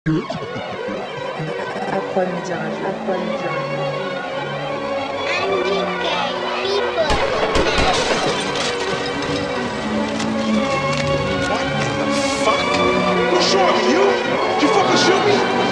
What's wrong with you? Did you fucking shoot me?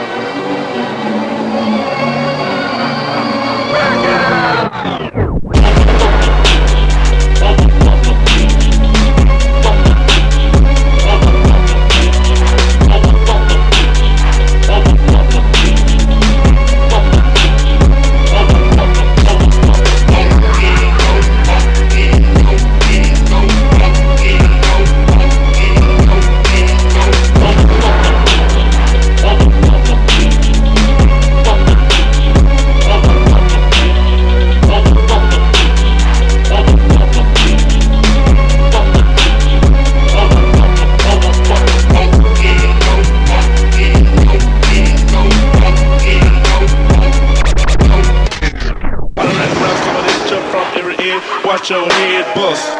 Watch your head bust.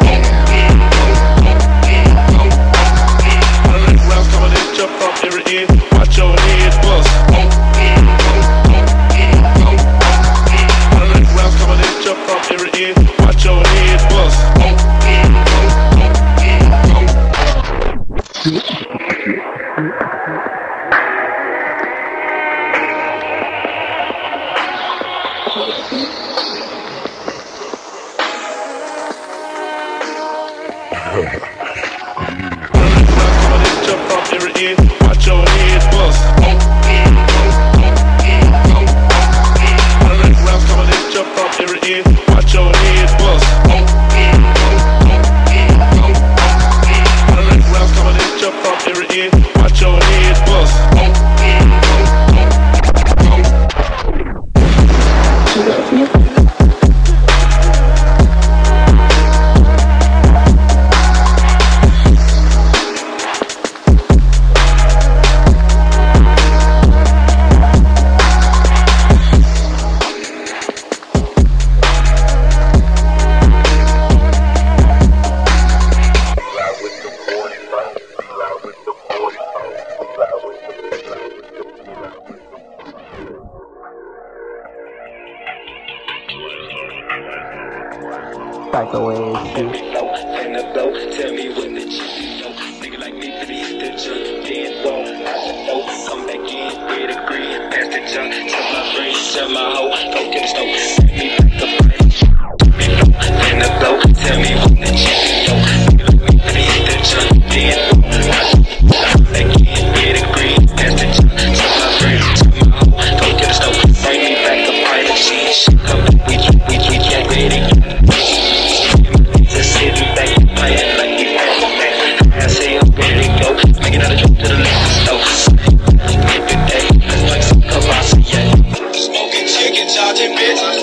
Rounds coming in, jump from every end. Watch your head bust. Rounds coming in, jump from every end. Watch your head bust. Jump from every end, watch your head bust. Rounds coming in, jump from every end, watch your head bust. Rounds coming in, jump from every end, watch your head bust. Back away, Tell me when the cheese go. Nigga like me for these stitches. Dead ball, I should know. Come back in with a grin. Pass the junk. Tell my friends, tell my hoe. Go get a stove. Bring me back the plane. Tell me when the cheese go. Nigga like me for these stitches. Dead ball, I should know. Come back in with a grin. Pass the junk. Tell my friends, tell my hoe. Go get a stove. Bring me back the pint of cheese. Come back, we can't ready. Sitting back and playing like you back. I say I'm ready to go. Make another trip to the liquor store. Every day, let's play some Cavassier. Smoking chicken, charging bitch.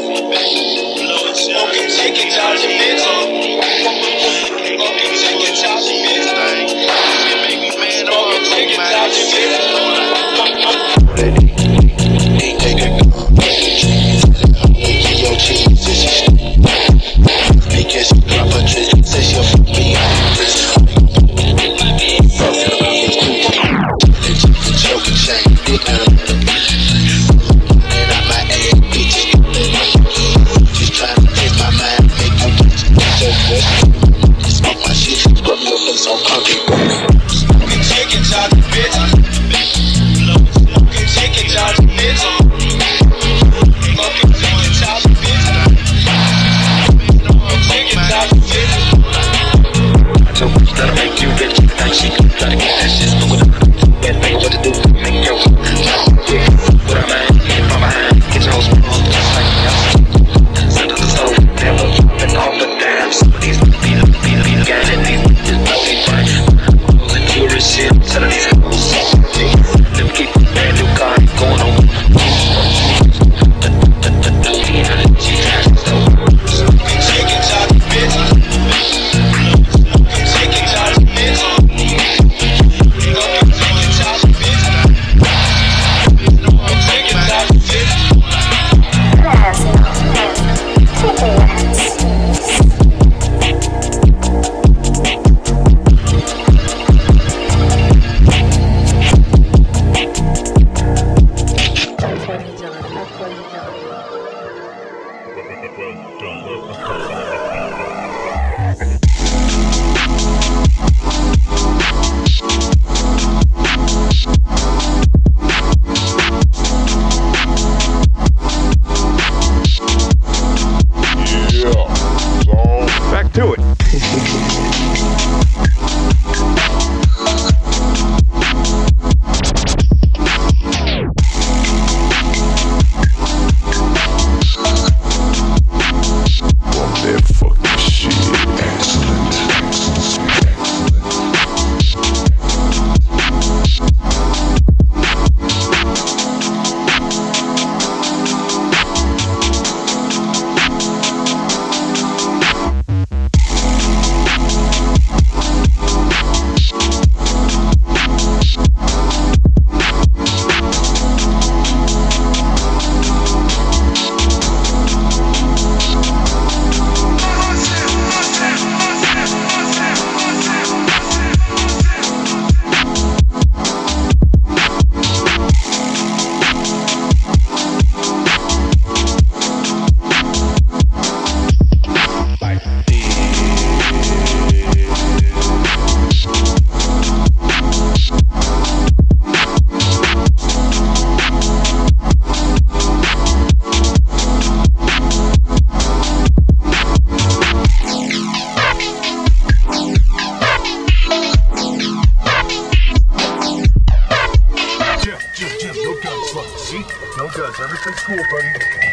Jim, no guns, look, see? No guns, everything's cool, buddy.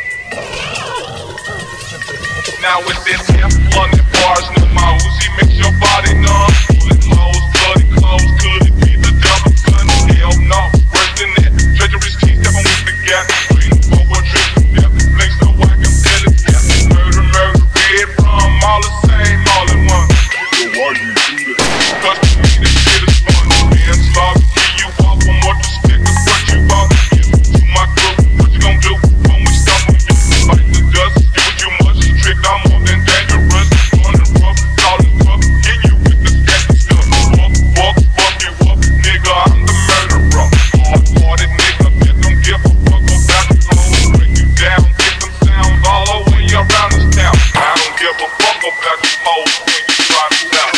Now with this hip, one bars, no my Uzi makes your body numb. Bullet holes, bloody clothes, could it be the devil gun? Hell no, worse than that. Treacherous cheese, step on with the gas. Waiting for a trip to death. Blinks so I can tell it's death. Murder, red rum, all the same, all in one. So why you do that? Cause to me this shit is fun. Manslaughter, kill you off on what the stick is what you bought. Give to my group, what you gon' do when we stop with you? Fight the dust, give what you much. Trick, I'm more than dangerous. On the rough, all the tough. Hit you with the sketchy stuff. Fuck you up, nigga, I'm the murderer. Hard-hearted nigga, bitch, don't give a fuck about the clothes. Break you down, get them sounds all the way around this town. I don't give a fuck about you hoes when you try to stop.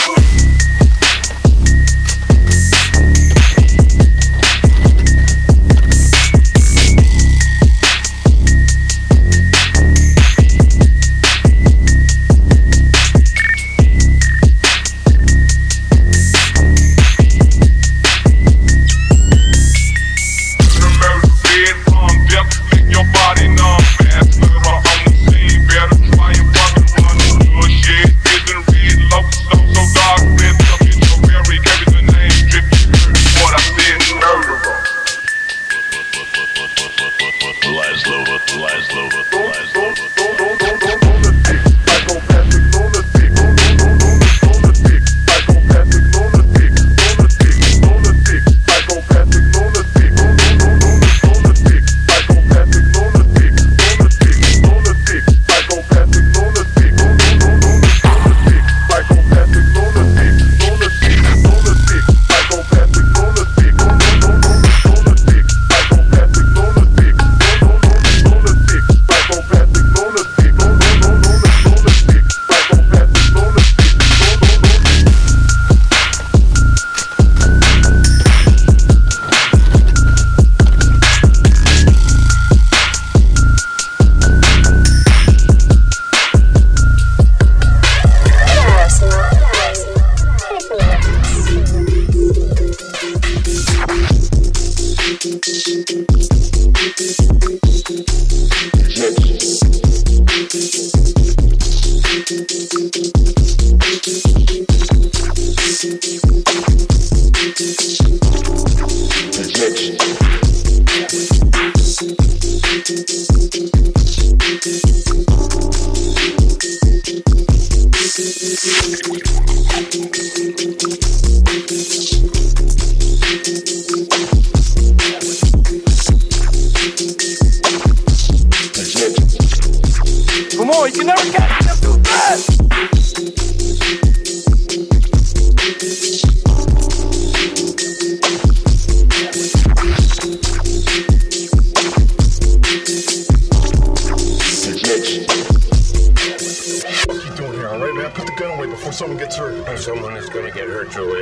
Come on, you can never catch them too fast! What you doing here, alright, man? Put the gun away before someone gets hurt. Someone is gonna get hurt, Julian.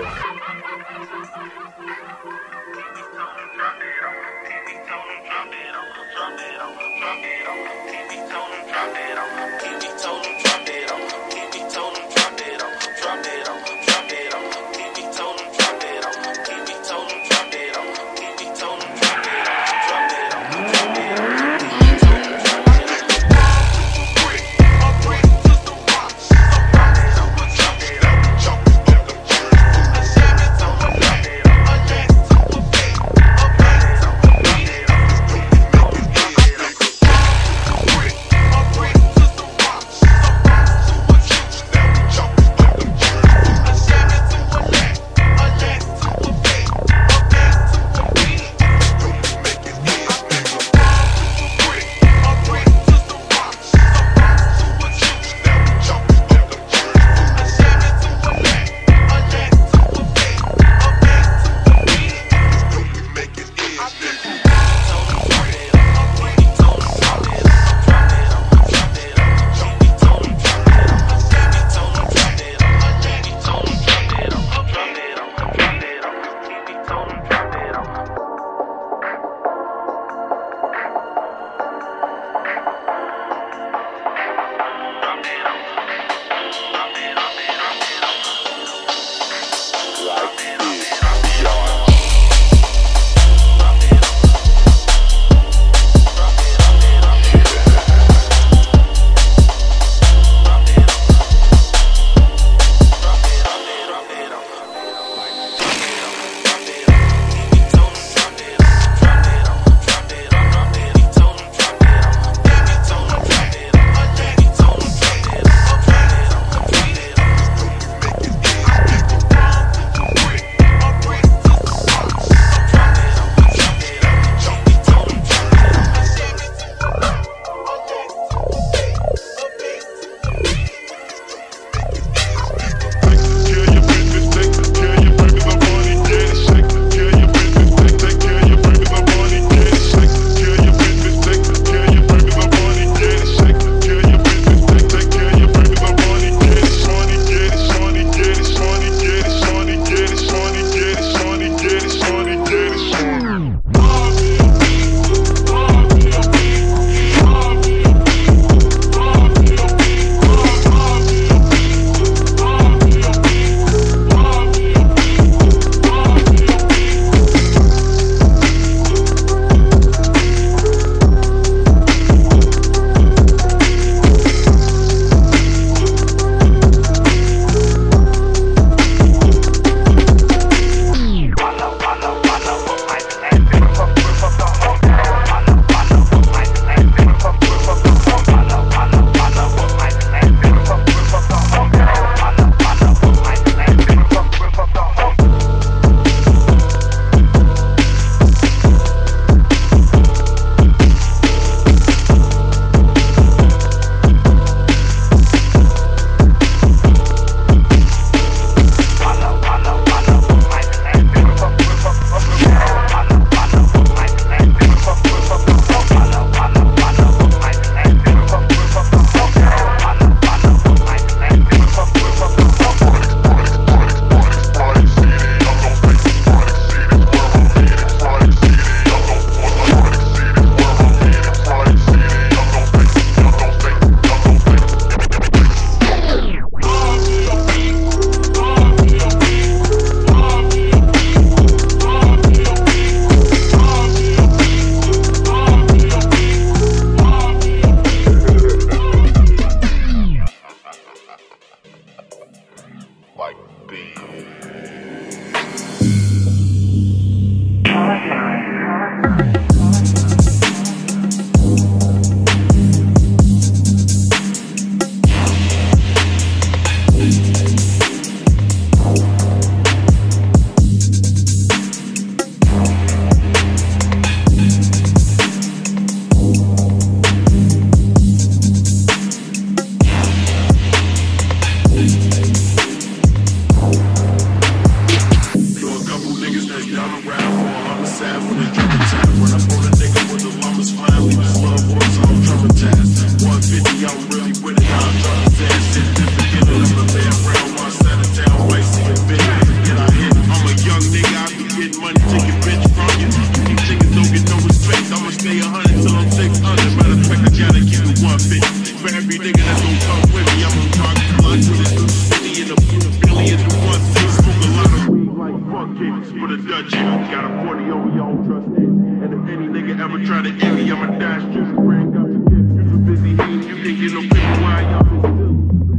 And if any nigga ever try to end me, I'ma dash just bring up the gift. You too busy hating, you can't get no paper. Why y'all so still?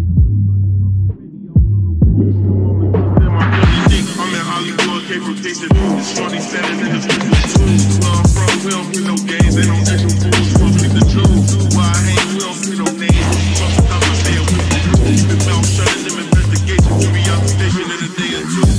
I'm in Hollywood, came from Texas. This shorty standing in the streets too. Where I'm from, we don't get no games, ain't no action fools. We don't speak the truth. Why I hang, we don't see no names. Sometimes I stay with the truth. Been found shutting them investigations. You be out the station in a day or two.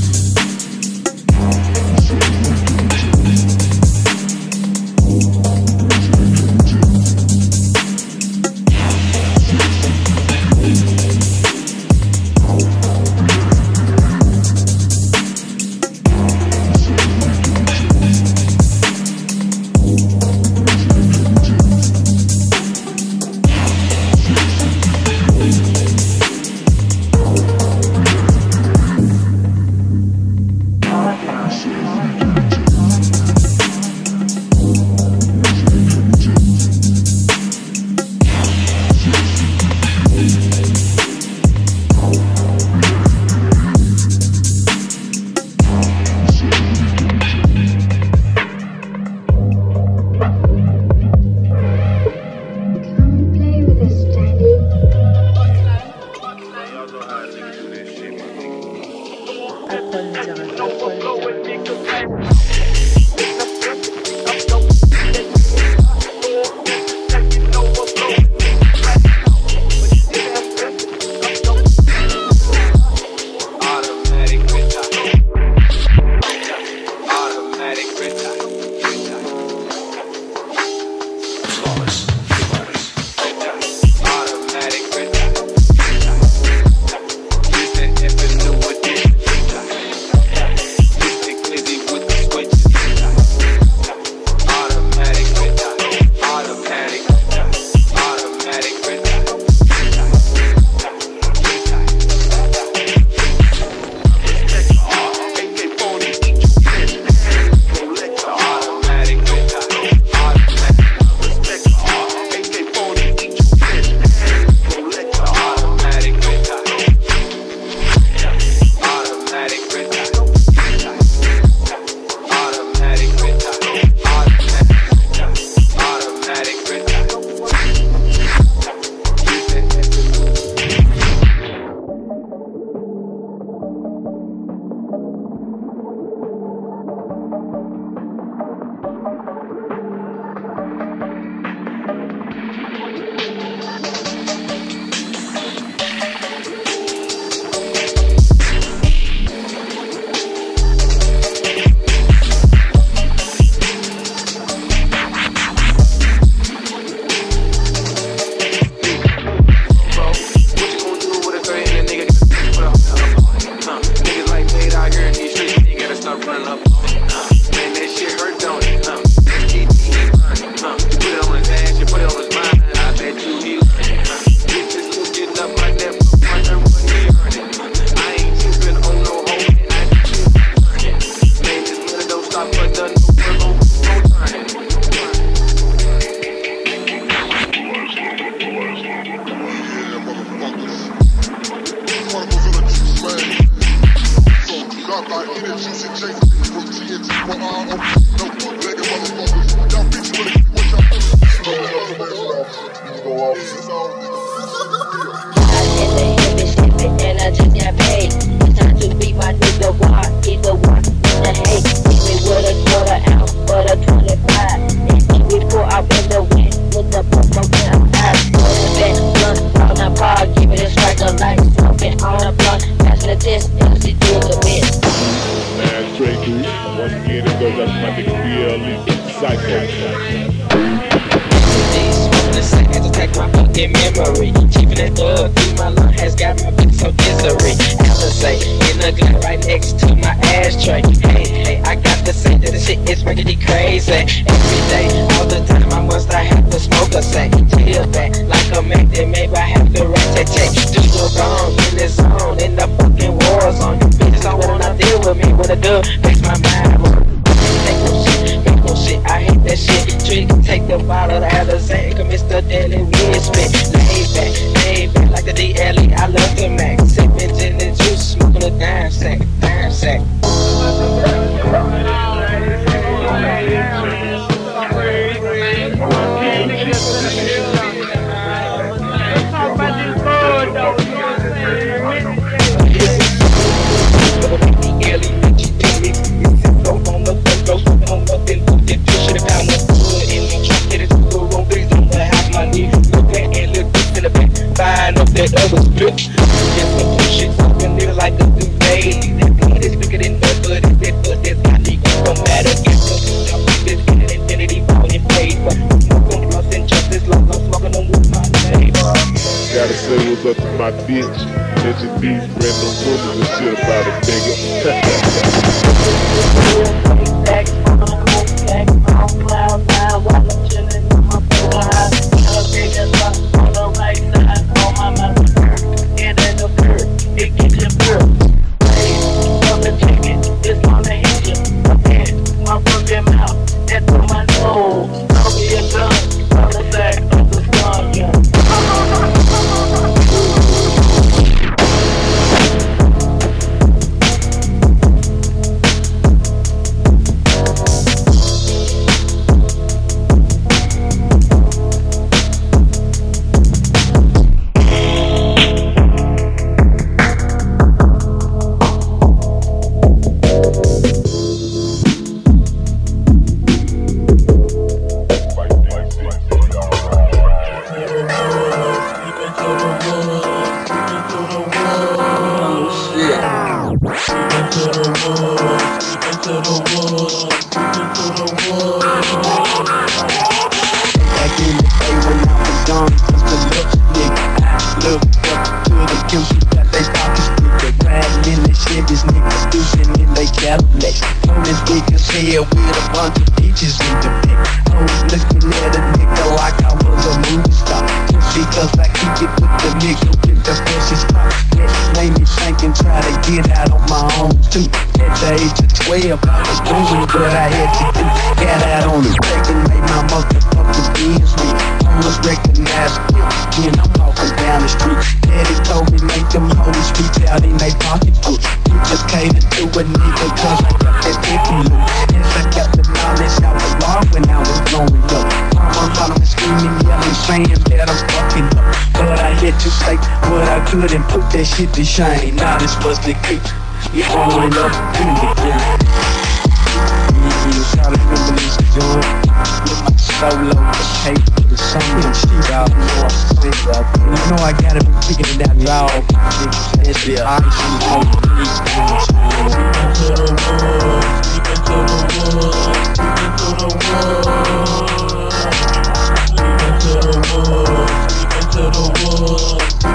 Memory, keeping that thug through my lung has got my bitch so misery. Alizé in the Glock right next to my ashtray. Hey, I got to say that this shit is making me crazy. Every day, all the time, I have to smoke a sack. Chill back like a Mac, then maybe I have to rat-tat-tat. Do your wrong in the zone, in the fucking war zone. You bitches don't wanna deal with me when I do, makes my mind. Make no shit, I hate that shit. Trick, take the bottle out of Zane, come Mr. Daily Weird spit. Laid back like the DLE, I love the Mac. Sippin' gin and juice, smoking a dime sack. That other split, just some shit talking nigga like a new baby. That blood is bigger than blood, but it's that blood that's got me. Don't matter if I'm this in an infinity, falling paid. Smoking plus injustice, like I'm smoking them with my name. Gotta say what's up to my bitch. Mention beef, random rumors and shit about a nigga. Couldn't put that shit to shame. Now this was the key. You growing up in the game. You try to remember this joint. With my solo tape for the summer and shit out more. You know I gotta be picking it out, y'all. It's the ice and all the beats. Into the woods, deep into the woods, deep into the woods. Deep into the woods, deep into the woods.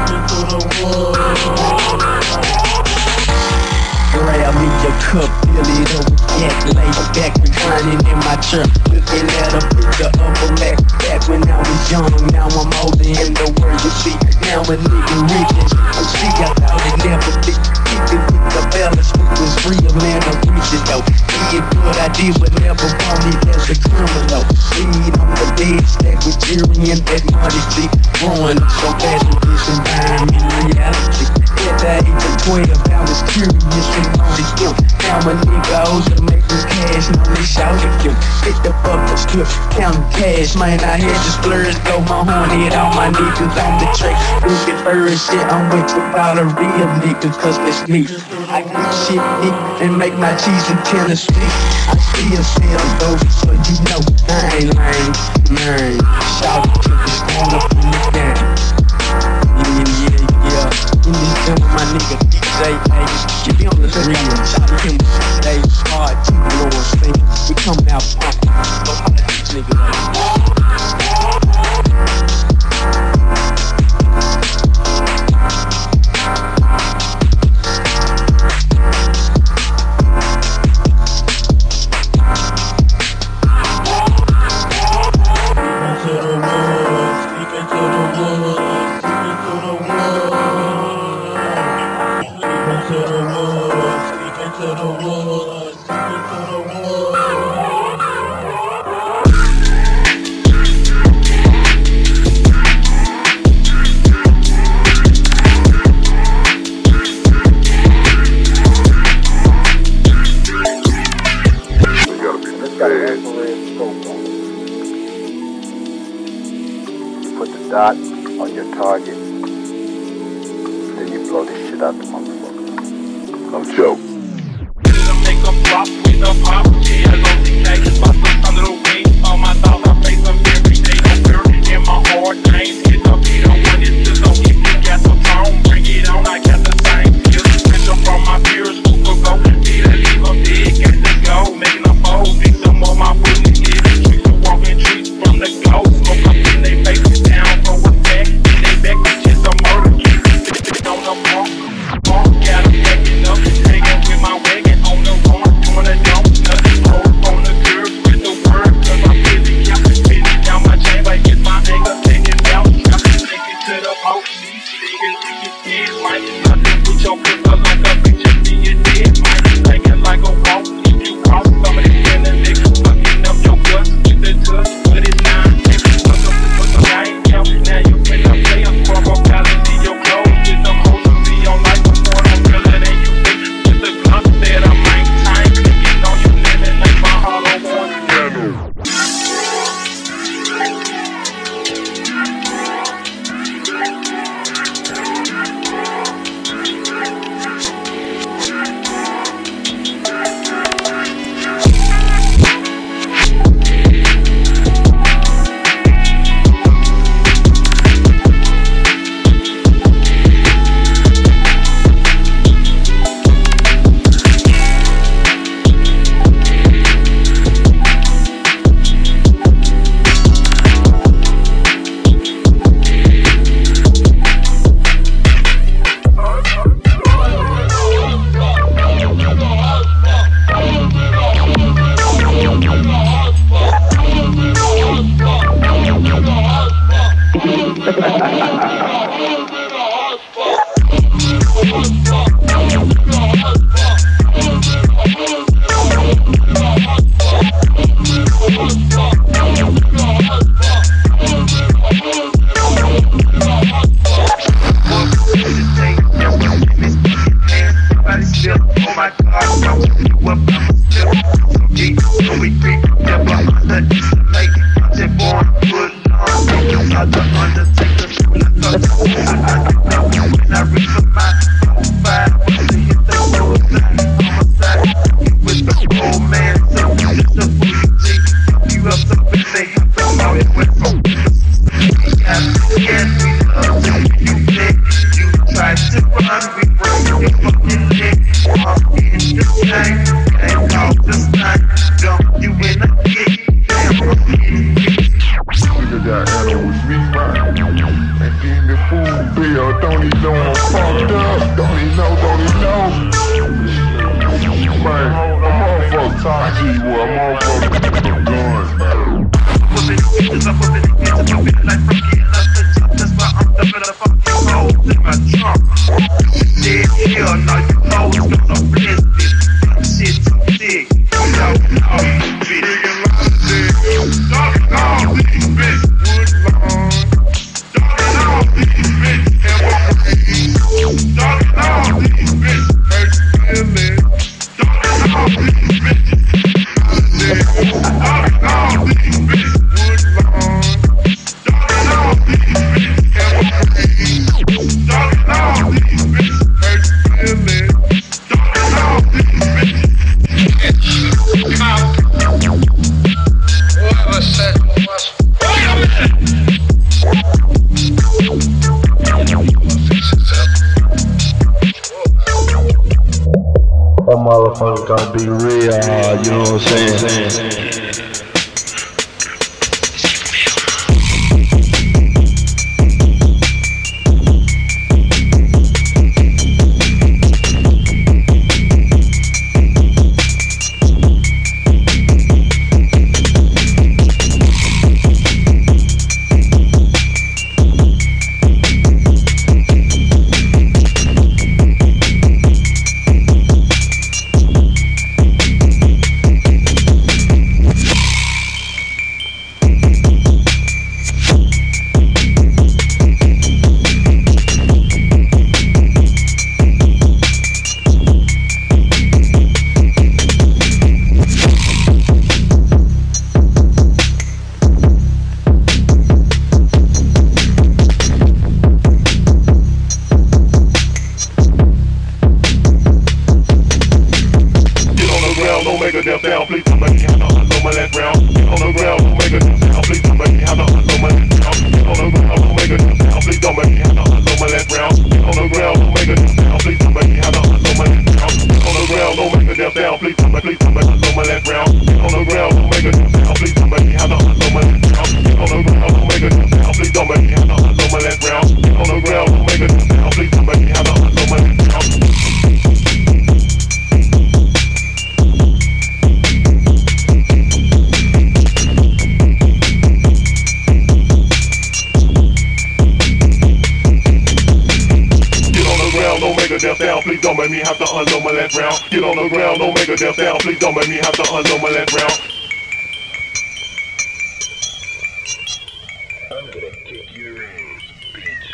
Grab me a cup, fill it up with yak, lay back, reclining in my chair, looking at a picture of a Mac. Back when I was young, now I'm older in the world you see. Now a nigga rich and see, I thought it never be. Keeping with the balance, it was real, man, I'm rich though. Did what I did, but never want me as a criminal. Lean on the dead, stack with Jerry and that money, see. Growing up so fast with this environment, reality. At the age of 12, I was curious and only him. Now a nigga older, making cash, now they shouting him. Hit the fuck the strip, counting cash, man, I had the splurge, go my horn, hit all my niggas on the track. Looking for a shit, I'm with about a real nigga, cause that's me. I get shit deep and make my cheese in Tennessee. I still sell dope, so you know I ain't lame, man. Shout out to this corner from the game. Yeah. In this gym with my nigga DJ Ace. You be on the real. Shout out to him with Ace. Hard to blow and sing. We coming out pumping. Go holler at these niggas. dot on your target, then you blow this shit out the motherfucker. No joke. Make them drop with the pop, yeah, low decay, bust us under the wing. All my thoughts, I face them every day. No fear in my heart, I ain't hit the beat on when it's just don't get me gas the tone. Bring it on, I got the same skills. Pressure from my peers, who could go, be to leave them dead, got to go, making them bold, fix them on my business, yeah. Streets are walking trees from the ghost, smoke up in they faces down, throw it back, in they back, it's just a murder kid. Sit on the pump, got them backing up, hanging with my wagon on the run, doing a dump, nothing hold on the curb with the word, cause I'm busy, yeah, busy down my chain, like it's my anger, taking down, take it to the police, niggas think it's dead, might nothing with your pistol like a picture, see it dead, might hanging like a walk, if you cross some of these feeling niggas, fucking up your guts, with the touch, but it's not, fuck up the pussy, I ain't count, now you finna play a crop up, see your clothes, get them hoes, see your life before I'm realer than you think, with the gun that I might time, clicking on you, living like my hollow one. That motherfucker gonna be real hard, you know what I'm saying? me have to unload my last round. Get on the ground, don't make a damn sound. Please don't make me have to unload my last round. I'm gonna kick your ass, bitch.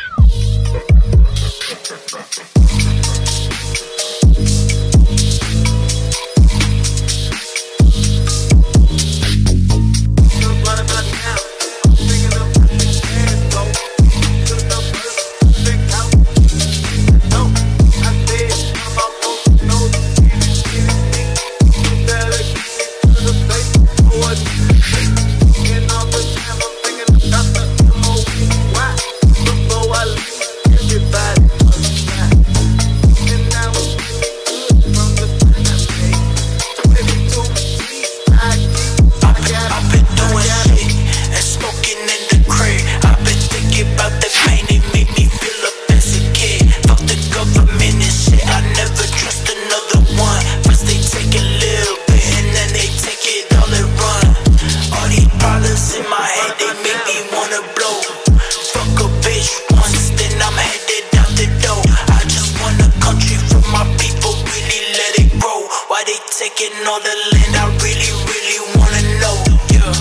Taking all the land, I really, really wanna know, yeah.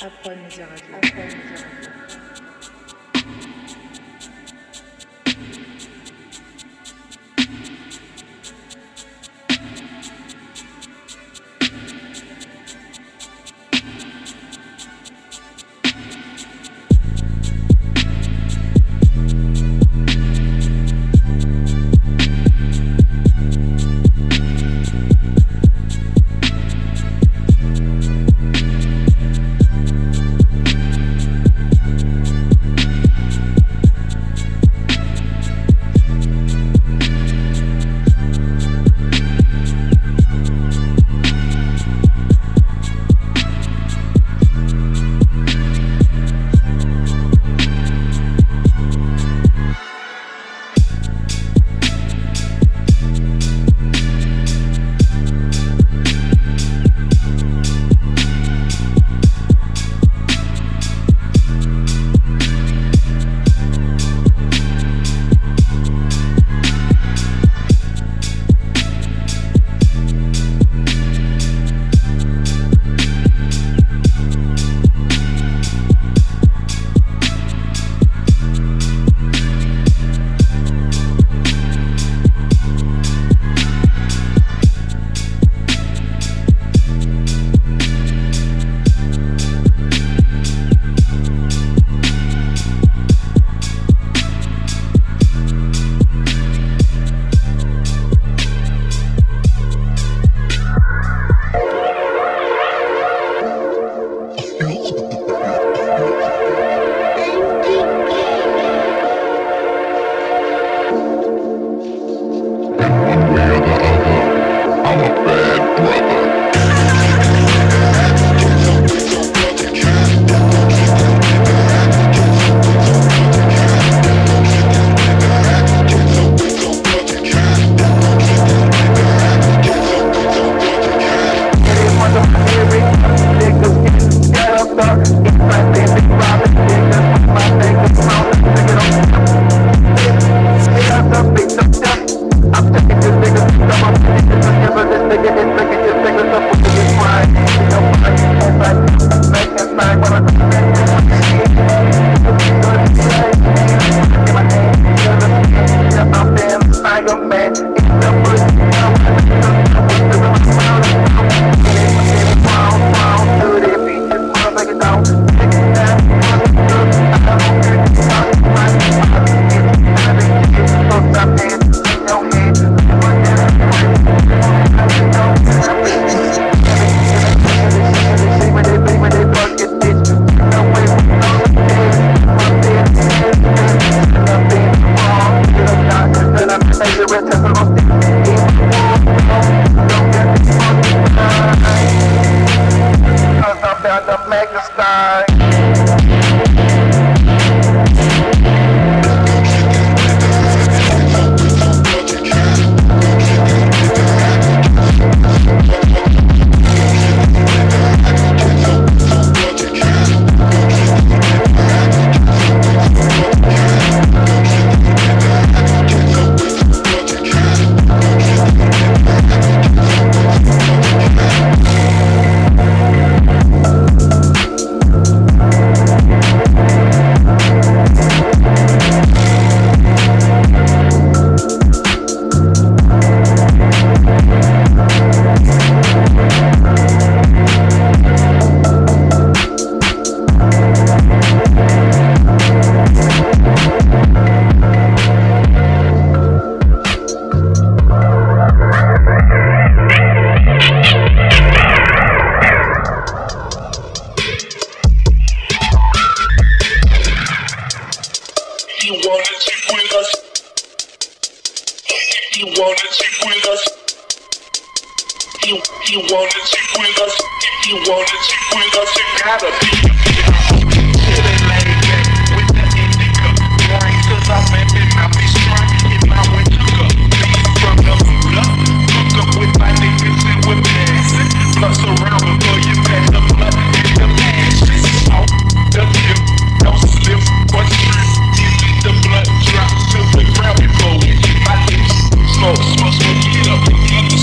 Afro Media Radio.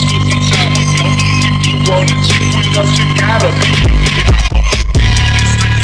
Wanna cheat with us, you gotta be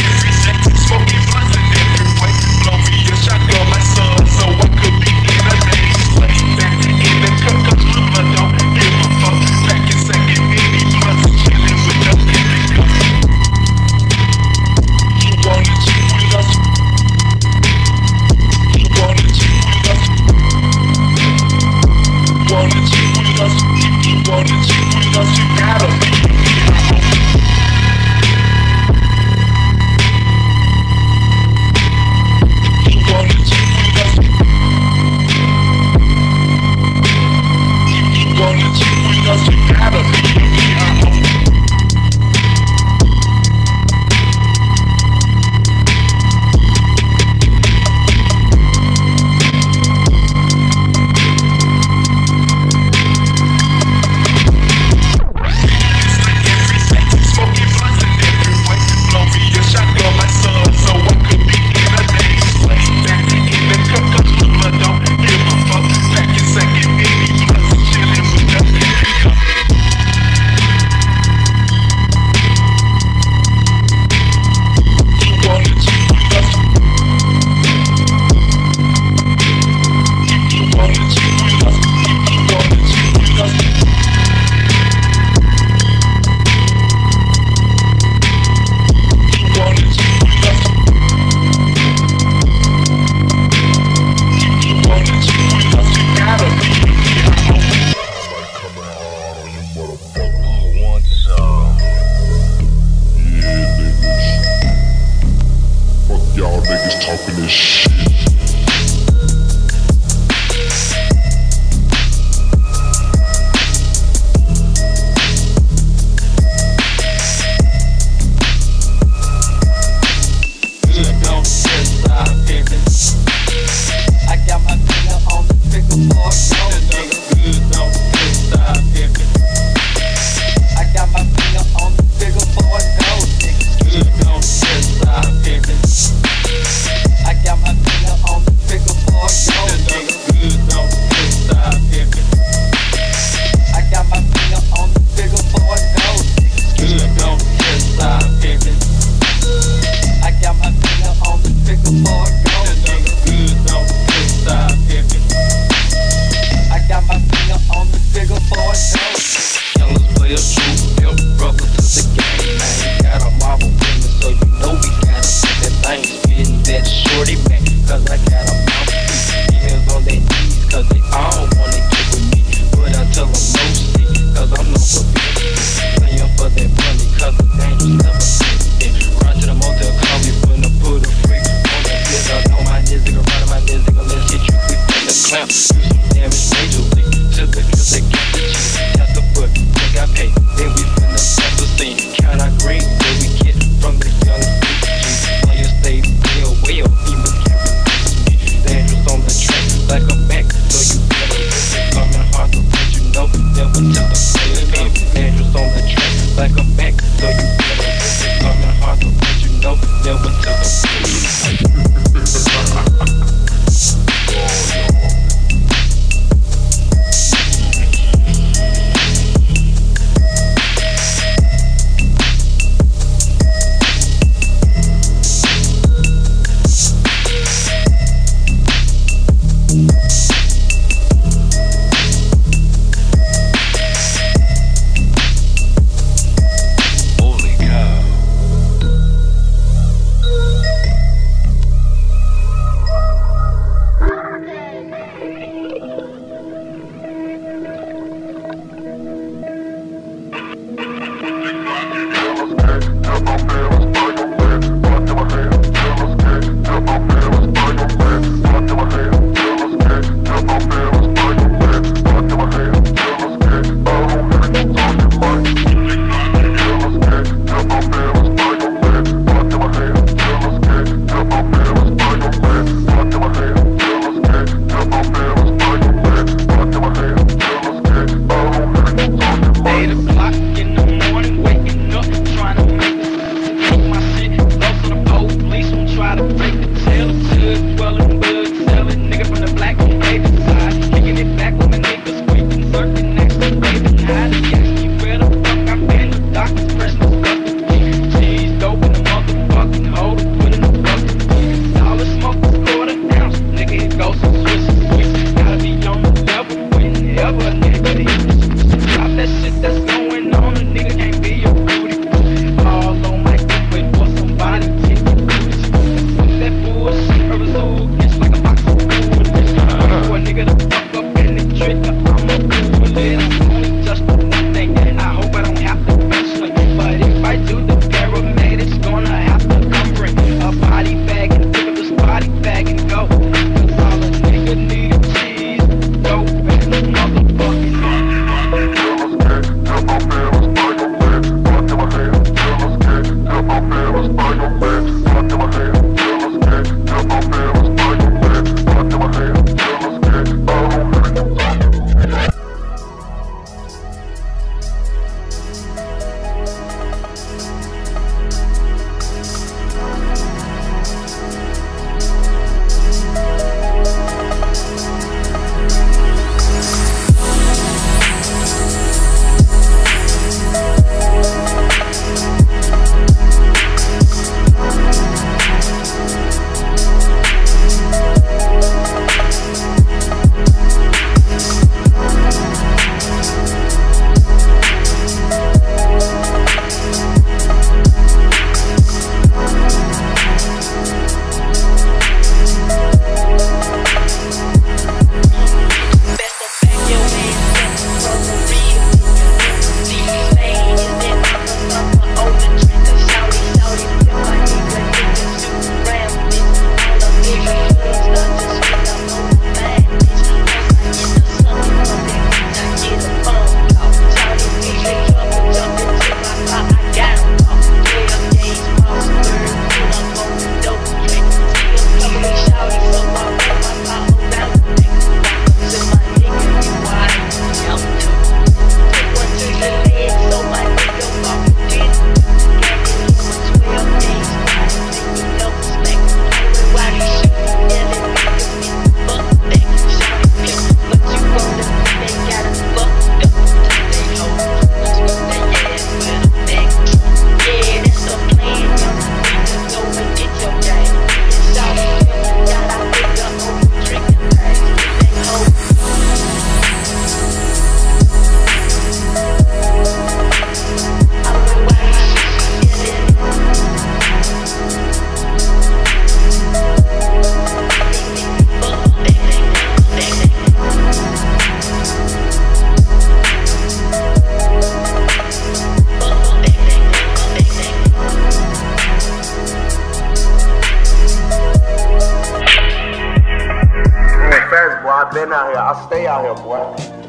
I stay out here, boy.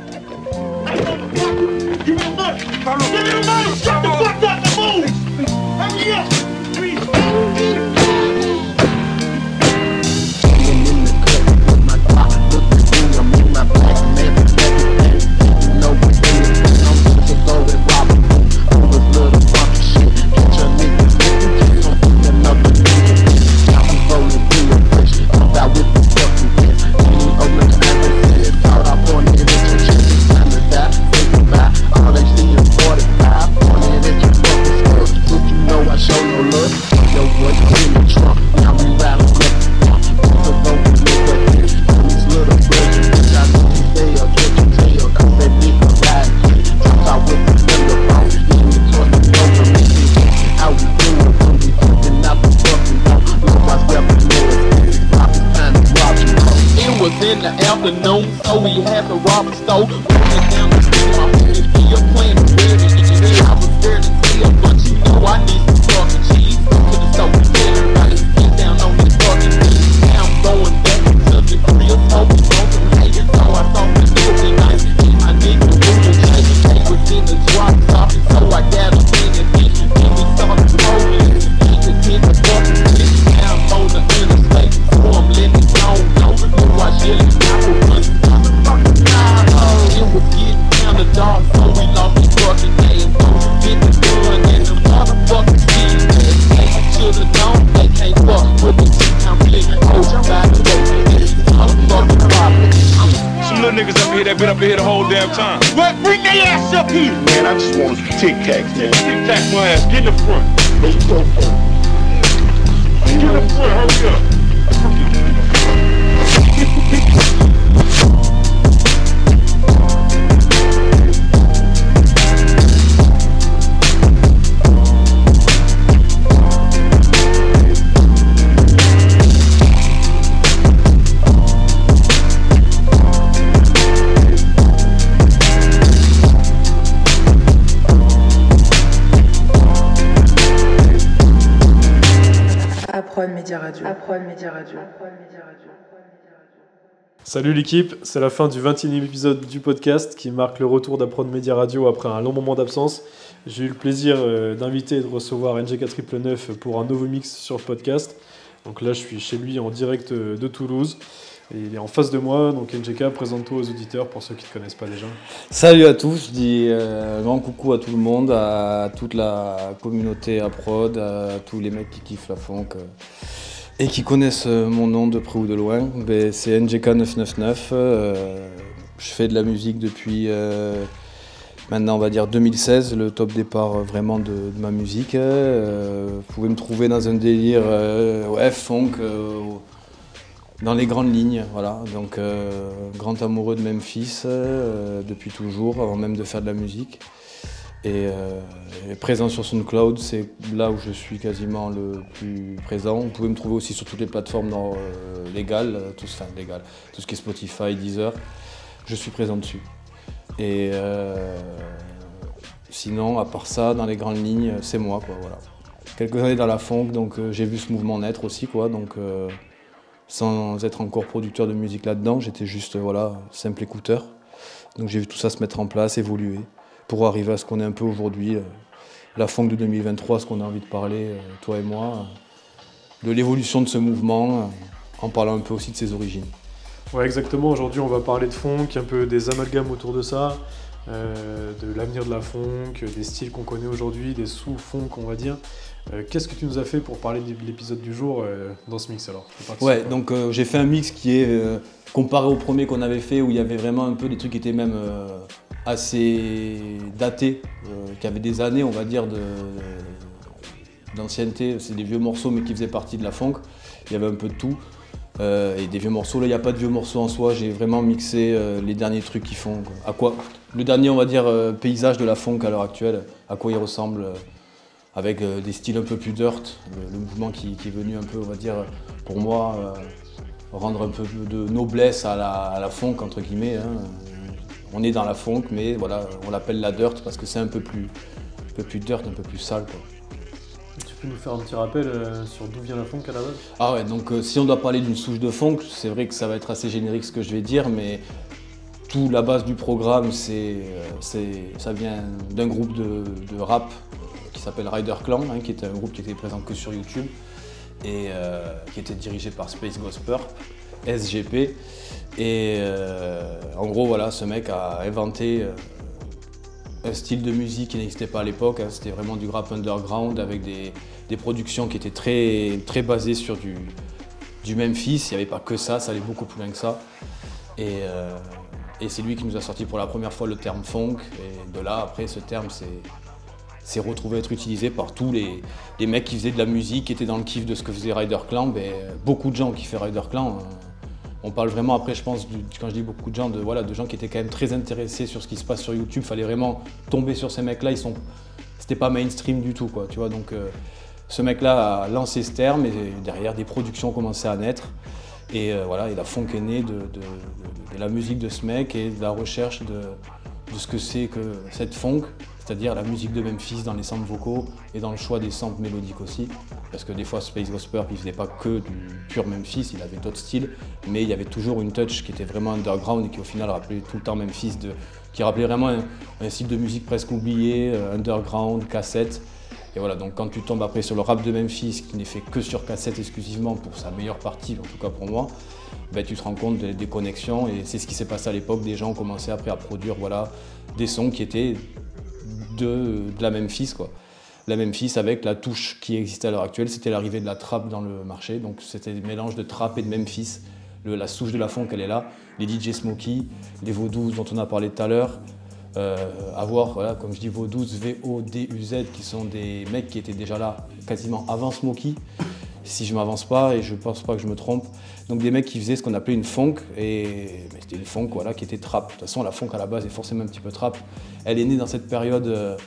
Give me the money! Shut the fuck up and move! Hurry up! In the afternoon, so we had to rob a store. Running down the street, my homies still playing the red. I was there to tell, but you know I need some fucking cheese. Go to the store, everybody get down on this fucking beat. Now I'm going back to the grill, smoking on some hay. So I thought the niggas be nice, and my nigga Rudy J. They was in the drop top, so I got a thing and bitch. Then we started rolling, niggas hit the fucking shit. Now I'm on the interstate, so I'm letting it go. I really it was getting kinda dark, so we lost the fucking name. Get the gun and the motherfucking speed. They should've known they can't fuck with me. I'm living over by the way. Motherfucking problem. Some little niggas up here that been up here the whole damn time. What? Bring their ass up here! Man, I just want some Tic Tacs, man. Tic Tac my ass. Get in the front. Get in the front, hurry up. Aprod Média Radio. Aprod Média Radio. Salut l'équipe, c'est la fin du 21e épisode du podcast qui marque le retour d'Aprod Média Radio après un long moment d'absence. J'ai eu le plaisir d'inviter et de recevoir NGK999 pour un nouveau mix sur le podcast. Donc là je suis chez lui en direct de Toulouse. Et il est en face de moi, donc NGK, présente-toi aux auditeurs pour ceux qui ne te connaissent pas déjà. Salut à tous, je dis un grand coucou à tout le monde, à toute la communauté Aprod, à tous les mecs qui kiffent la funk et qui connaissent mon nom de près ou de loin. Ben, c'est NGK999, je fais de la musique depuis maintenant on va dire 2016, le top départ vraiment de ma musique. Vous pouvez me trouver dans un délire funk, dans les grandes lignes, voilà. Donc grand amoureux de Memphis depuis toujours, avant même de faire de la musique. Et présent sur SoundCloud, c'est là où je suis quasiment le plus présent. Vous pouvez me trouver aussi sur toutes les plateformes légales, tout ce qui est Spotify, Deezer. Je suis présent dessus. Et sinon, à part ça, dans les grandes lignes, c'est moi, quoi, voilà. Quelques années dans la funk, donc j'ai vu ce mouvement naître aussi, quoi, donc sans être encore producteur de musique là-dedans, j'étais juste simple écouteur. Donc j'ai vu tout ça se mettre en place, évoluer, pour arriver à ce qu'on est un peu aujourd'hui, la funk de 2023, ce qu'on a envie de parler, toi et moi, de l'évolution de ce mouvement, en parlant un peu aussi de ses origines. Ouais, exactement. Aujourd'hui, on va parler de funk, un peu des amalgames autour de ça, de l'avenir de la funk, des styles qu'on connaît aujourd'hui, des sous-funk, on va dire. Qu'est-ce que tu nous as fait pour parler de l'épisode du jour dans ce mix alors? Ouais, donc j'ai fait un mix qui est comparé au premier qu'on avait fait où il y avait vraiment un peu des trucs qui étaient même assez datés, qui avaient des années on va dire d'ancienneté. C'est des vieux morceaux mais qui faisaient partie de la funk. Il y avait un peu de tout. Et des vieux morceaux, là il n'y a pas de vieux morceaux en soi, j'ai vraiment mixé les derniers trucs qui font. Le dernier on va dire paysage de la funk à l'heure actuelle, à quoi il ressemble. Avec des styles un peu plus dirt, le mouvement qui est venu un peu, on va dire, pour moi, rendre un peu de noblesse à la funk, entre guillemets. Hein. On est dans la funk, mais voilà, on l'appelle la dirt parce que c'est un peu plus dirt, un peu plus sale, quoi. Tu peux nous faire un petit rappel sur d'où vient la funk à la base? Ah ouais, donc si on doit parler d'une souche de funk, c'est vrai que ça va être assez générique ce que je vais dire, mais tout la base du programme, ça vient d'un groupe de rap qui s'appelle Rider Clan, hein, qui était un groupe qui était présent que sur YouTube et qui était dirigé par Space Ghost Purp, SGP. Et en gros, voilà, ce mec a inventé un style de musique qui n'existait pas à l'époque. Hein. C'était vraiment du rap underground avec des productions qui étaient très, très basées sur du Memphis. Il n'y avait pas que ça allait beaucoup plus loin que ça. Et c'est lui qui nous a sorti pour la première fois le terme funk. Et de là, après, ce terme s'est retrouvé à être utilisé par tous les mecs qui faisaient de la musique, qui étaient dans le kiff de ce que faisait Rider Clan. Ben, beaucoup de gens qui font Rider Clan. On parle vraiment après, je pense, quand je dis beaucoup de gens, de gens qui étaient quand même très intéressés sur ce qui se passe sur YouTube. Il fallait vraiment tomber sur ces mecs-là. C'était pas mainstream du tout, quoi. Tu vois, donc ce mec-là a lancé ce terme et derrière des productions commençaient à naître. Et voilà, et la funk est née de la musique de ce mec et de la recherche de ce que c'est que cette funk, c'est-à-dire la musique de Memphis dans les samples vocaux et dans le choix des samples mélodiques aussi. Parce que des fois, Space Ghost Purp, il faisait pas que du pur Memphis, il avait d'autres styles, mais il y avait toujours une touch qui était vraiment underground et qui au final rappelait tout le temps Memphis, qui rappelait vraiment un style de musique presque oublié, underground, cassette. Et voilà, donc quand tu tombes après sur le rap de Memphis, qui n'est fait que sur cassette exclusivement pour sa meilleure partie, en tout cas pour moi, ben, tu te rends compte des connexions et c'est ce qui s'est passé à l'époque. Des gens ont commencé après à produire voilà, des sons qui étaient de la Memphis, quoi. La Memphis avec la touche qui existait à l'heure actuelle, c'était l'arrivée de la trap dans le marché, donc c'était un mélange de trap et de Memphis. La souche de la funk, elle est là. Les DJ Smokey, les Vaudous dont on a parlé tout à l'heure, avoir, voilà, comme je dis, Vaudous, V-O-D-U-Z, qui sont des mecs qui étaient déjà là quasiment avant Smokey, si je ne m'avance pas, et je ne pense pas que je me trompe. Donc des mecs qui faisaient ce qu'on appelait une funk, et c'était une funk voilà, qui était trap. De toute façon, la funk à la base est forcément un petit peu trap. Elle est née dans cette période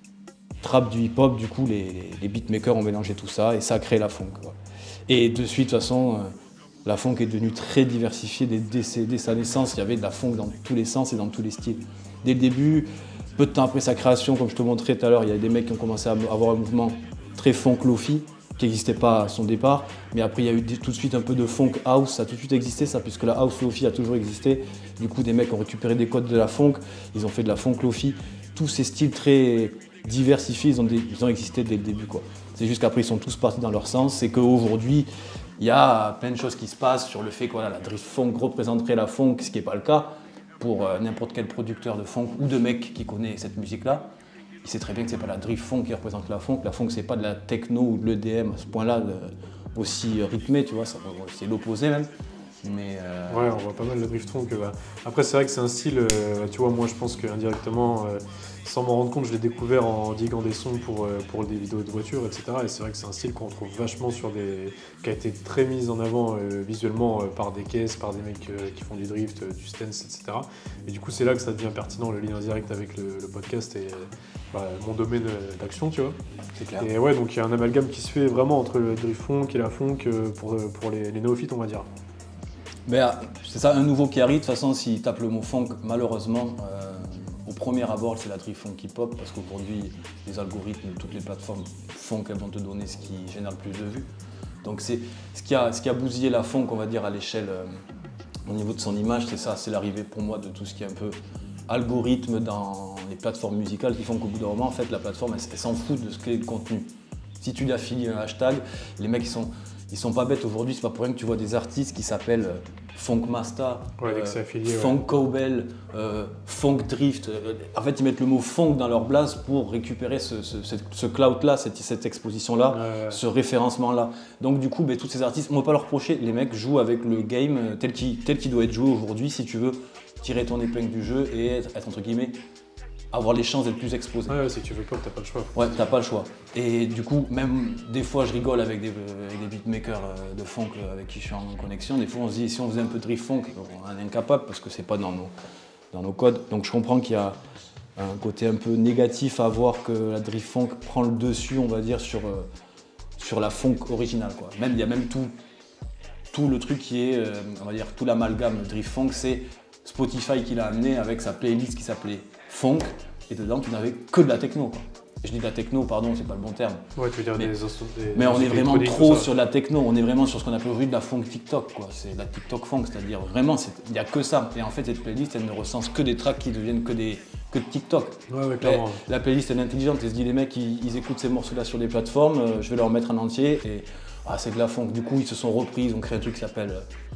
trap du hip-hop, du coup les beatmakers ont mélangé tout ça, et ça a créé la funk. Voilà. Et de suite, de toute façon, la funk est devenue très diversifiée. Dès sa naissance, il y avait de la funk dans tous les sens et dans tous les styles. Dès le début, peu de temps après sa création, comme je te montrais tout à l'heure, il y a des mecs qui ont commencé à avoir un mouvement très funk lofi, qui n'existait pas à son départ, mais après il y a eu tout de suite un peu de funk house, ça a tout de suite existé ça, puisque la house lofi a toujours existé. Du coup des mecs ont récupéré des codes de la funk, ils ont fait de la funk lofi. Tous ces styles très diversifiés, ils ont existé dès le début, quoi. C'est juste qu'après ils sont tous partis dans leur sens, c'est qu'aujourd'hui il y a plein de choses qui se passent sur le fait que voilà, la drift funk représenterait la funk, ce qui n'est pas le cas pour n'importe quel producteur de funk ou de mec qui connaît cette musique-là. Il sait très bien que c'est pas la drift funk qui représente la funk. La funk, c'est pas de la techno ou de l'EDM à ce point-là aussi rythmé, tu vois, c'est l'opposé même. Mais ouais, on voit pas mal de drift funk. Bah. Après, c'est vrai que c'est un style, tu vois, moi je pense qu'indirectement, sans m'en rendre compte, je l'ai découvert en diguant des sons pour des vidéos de voitures, etc. Et c'est vrai que c'est un style qu'on retrouve vachement qui a été très mis en avant visuellement par des caisses, par des mecs qui font du drift, du stance, etc. Et du coup, c'est là que ça devient pertinent, le lien direct avec le podcast et mon domaine d'action, tu vois. C'est clair. Et ouais, donc il y a un amalgame qui se fait vraiment entre le drift funk et la funk pour les néophytes, on va dire. Ben, c'est ça, un nouveau qui arrive. De toute façon, s'il tape le mot funk, malheureusement, au premier abord, c'est la drift funk hip-hop, parce qu'aujourd'hui, les algorithmes de toutes les plateformes funk, elles vont te donner ce qui génère le plus de vues. Donc c'est ce qui a bousillé la funk, on va dire, à l'échelle, au niveau de son image, c'est ça, c'est l'arrivée pour moi de tout ce qui est un peu algorithme dans les plateformes musicales qui font qu'au bout d'un moment, en fait, la plateforme, elle s'en fout de ce qu'est le contenu. Si tu lui affilies un hashtag, les mecs, ils sont pas bêtes aujourd'hui, c'est pas pour rien que tu vois des artistes qui s'appellent Funk Masta, Funk Cowbell, Funk Drift. En fait, ils mettent le mot funk dans leur blase pour récupérer ce clout-là, cette exposition-là, ce référencement-là. Donc du coup, tous ces artistes, on ne peut pas leur reprocher, les mecs jouent avec le game tel qu'il doit être joué aujourd'hui si tu veux tirer ton épingle du jeu et être entre guillemets, avoir les chances d'être plus exposé. Ouais, si tu veux pas, t'as pas le choix. Ouais, t'as pas le choix. Et du coup, même des fois, je rigole avec des beatmakers de funk avec qui je suis en connexion. Des fois, on se dit, si on faisait un peu de drift funk, on est incapable parce que c'est pas dans nos codes. Donc je comprends qu'il y a un côté un peu négatif à voir que la drift funk prend le dessus, on va dire, sur la funk originale, quoi. Il y a même tout le truc qui est, on va dire, tout l'amalgame drift funk, c'est Spotify qui l'a amené avec sa playlist qui s'appelait Funk, et dedans tu n'avais que de la techno, quoi. Je dis de la techno, pardon, c'est pas le bon terme. Ouais, tu veux dire mais on est vraiment trop sur la techno, on est vraiment sur ce qu'on appelle aujourd'hui de la funk TikTok, quoi. C'est de la TikTok funk, c'est-à-dire vraiment, il n'y a que ça. Et en fait, cette playlist, elle ne recense que des tracks qui deviennent que de TikTok. Ouais, clairement. La playlist, elle est intelligente, elle se dit, les mecs, ils écoutent ces morceaux-là sur des plateformes, je vais leur mettre un entier, et c'est de la funk. Du coup, ils se sont repris, ils ont créé un truc qui s'appelle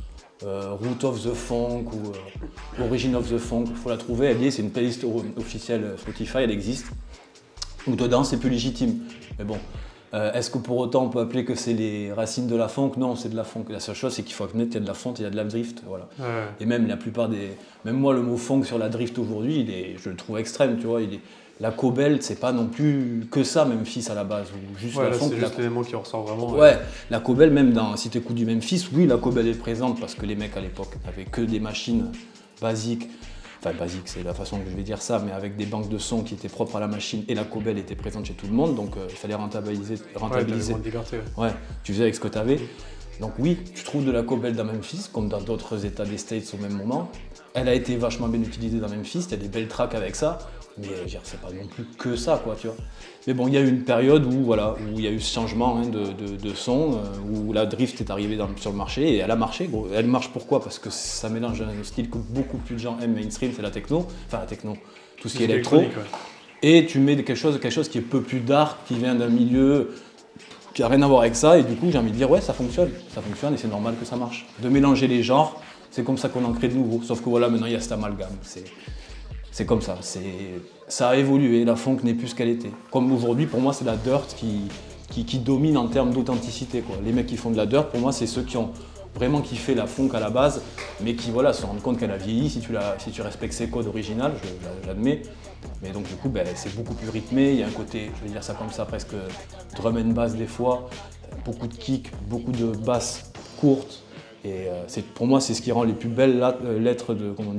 Root of the Funk ou Origin of the Funk, il faut la trouver, elle y est, c'est une playlist officielle Spotify, elle existe. Donc dedans, c'est plus légitime. Mais bon, est-ce que pour autant on peut appeler que c'est les racines de la funk? Non, c'est de la funk. La seule chose, c'est qu'il faut admettre qu'il y a de la funk, il y a de la drift. Voilà. Ouais. Et même la plupart des. Même moi, le mot funk sur la drift aujourd'hui, je le trouve extrême, tu vois. La cobble, c'est pas non plus que ça, Memphis à la base. Ou juste ouais, la là, funk. c'est juste l'élément qui ressort vraiment. Ouais, la cobble, même si tu écoutes du Memphis, oui, la cobble est présente parce que les mecs à l'époque n'avaient que des machines basiques. Enfin, basique, c'est la façon que je vais dire ça, mais avec des banques de sons qui étaient propres à la machine et la cobble était présente chez tout le monde, donc il fallait rentabiliser. Ouais, t'avais moins de liberté. Ouais, tu faisais avec ce que tu avais. Donc oui, tu trouves de la cobble dans Memphis, comme dans d'autres états des States au même moment. Elle a été vachement bien utilisée dans Memphis, il y a des belles tracks avec ça, mais c'est pas non plus que ça, quoi, tu vois. Mais bon, il y a eu une période où il y a eu ce changement de son, où la drift est arrivée sur le marché, et elle a marché. Gros. Elle marche pourquoi? Parce que ça mélange un style que beaucoup plus de gens aiment mainstream, c'est la techno, tout ce qui est électro. Ouais. Et tu mets quelque chose qui est peu plus dark, qui vient d'un milieu qui n'a rien à voir avec ça, et du coup j'ai envie de dire ouais, ça fonctionne et c'est normal que ça marche. De mélanger les genres, c'est comme ça qu'on en crée de nouveaux, sauf que voilà, maintenant il y a cet amalgame. C'est comme ça, ça a évolué, la funk n'est plus ce qu'elle était. Comme aujourd'hui, pour moi, c'est la dirt qui domine en termes d'authenticité, quoi. Les mecs qui font de la dirt, pour moi, c'est ceux qui ont vraiment kiffé la funk à la base, mais qui se rendent compte qu'elle a vieilli si tu respectes ses codes originales, j'admets. Mais donc du coup, c'est beaucoup plus rythmé, il y a un côté, je vais dire ça comme ça, presque drum and bass des fois, beaucoup de kicks, beaucoup de basses courtes, et pour moi, c'est ce qui rend les plus belles lettres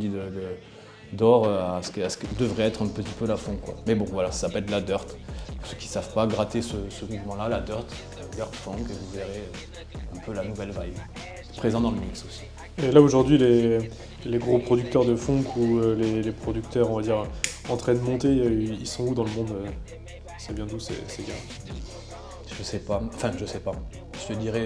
d'or à ce que devrait être un petit peu la funk, quoi. Mais bon, voilà, ça s'appelle de la dirt. Pour ceux qui ne savent pas gratter ce mouvement-là, la dirt funk, et vous verrez un peu la nouvelle vibe. Présent dans le mix aussi. Et là, aujourd'hui, les gros producteurs de funk ou les producteurs, on va dire, en train de monter, ils sont où dans le monde? Ça vient d'où ces gars? Je sais pas. Je te dirais...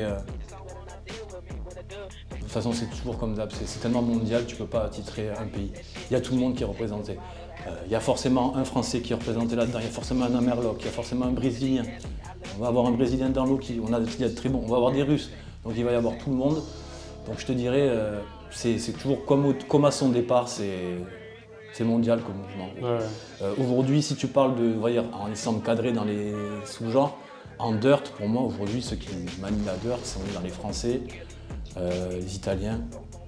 De toute façon, c'est toujours comme d'hab, c'est tellement mondial, tu peux pas titrer un pays. Il y a tout le monde qui est représenté. Il y a forcément un Français qui est représenté là-dedans, il y a forcément un Amerloc, il y a forcément un Brésilien. On va avoir un Brésilien dans l'eau, on a des très bons, on va avoir des Russes. Donc il va y avoir tout le monde. Donc je te dirais, c'est toujours comme à son départ, c'est mondial comme mouvement. Ouais. Aujourd'hui, si tu parles en essayant de cadrer dans les sous-genres, en dirt, pour moi, aujourd'hui, ceux qui manient la dirt, c'est dans les Français, les Italiens,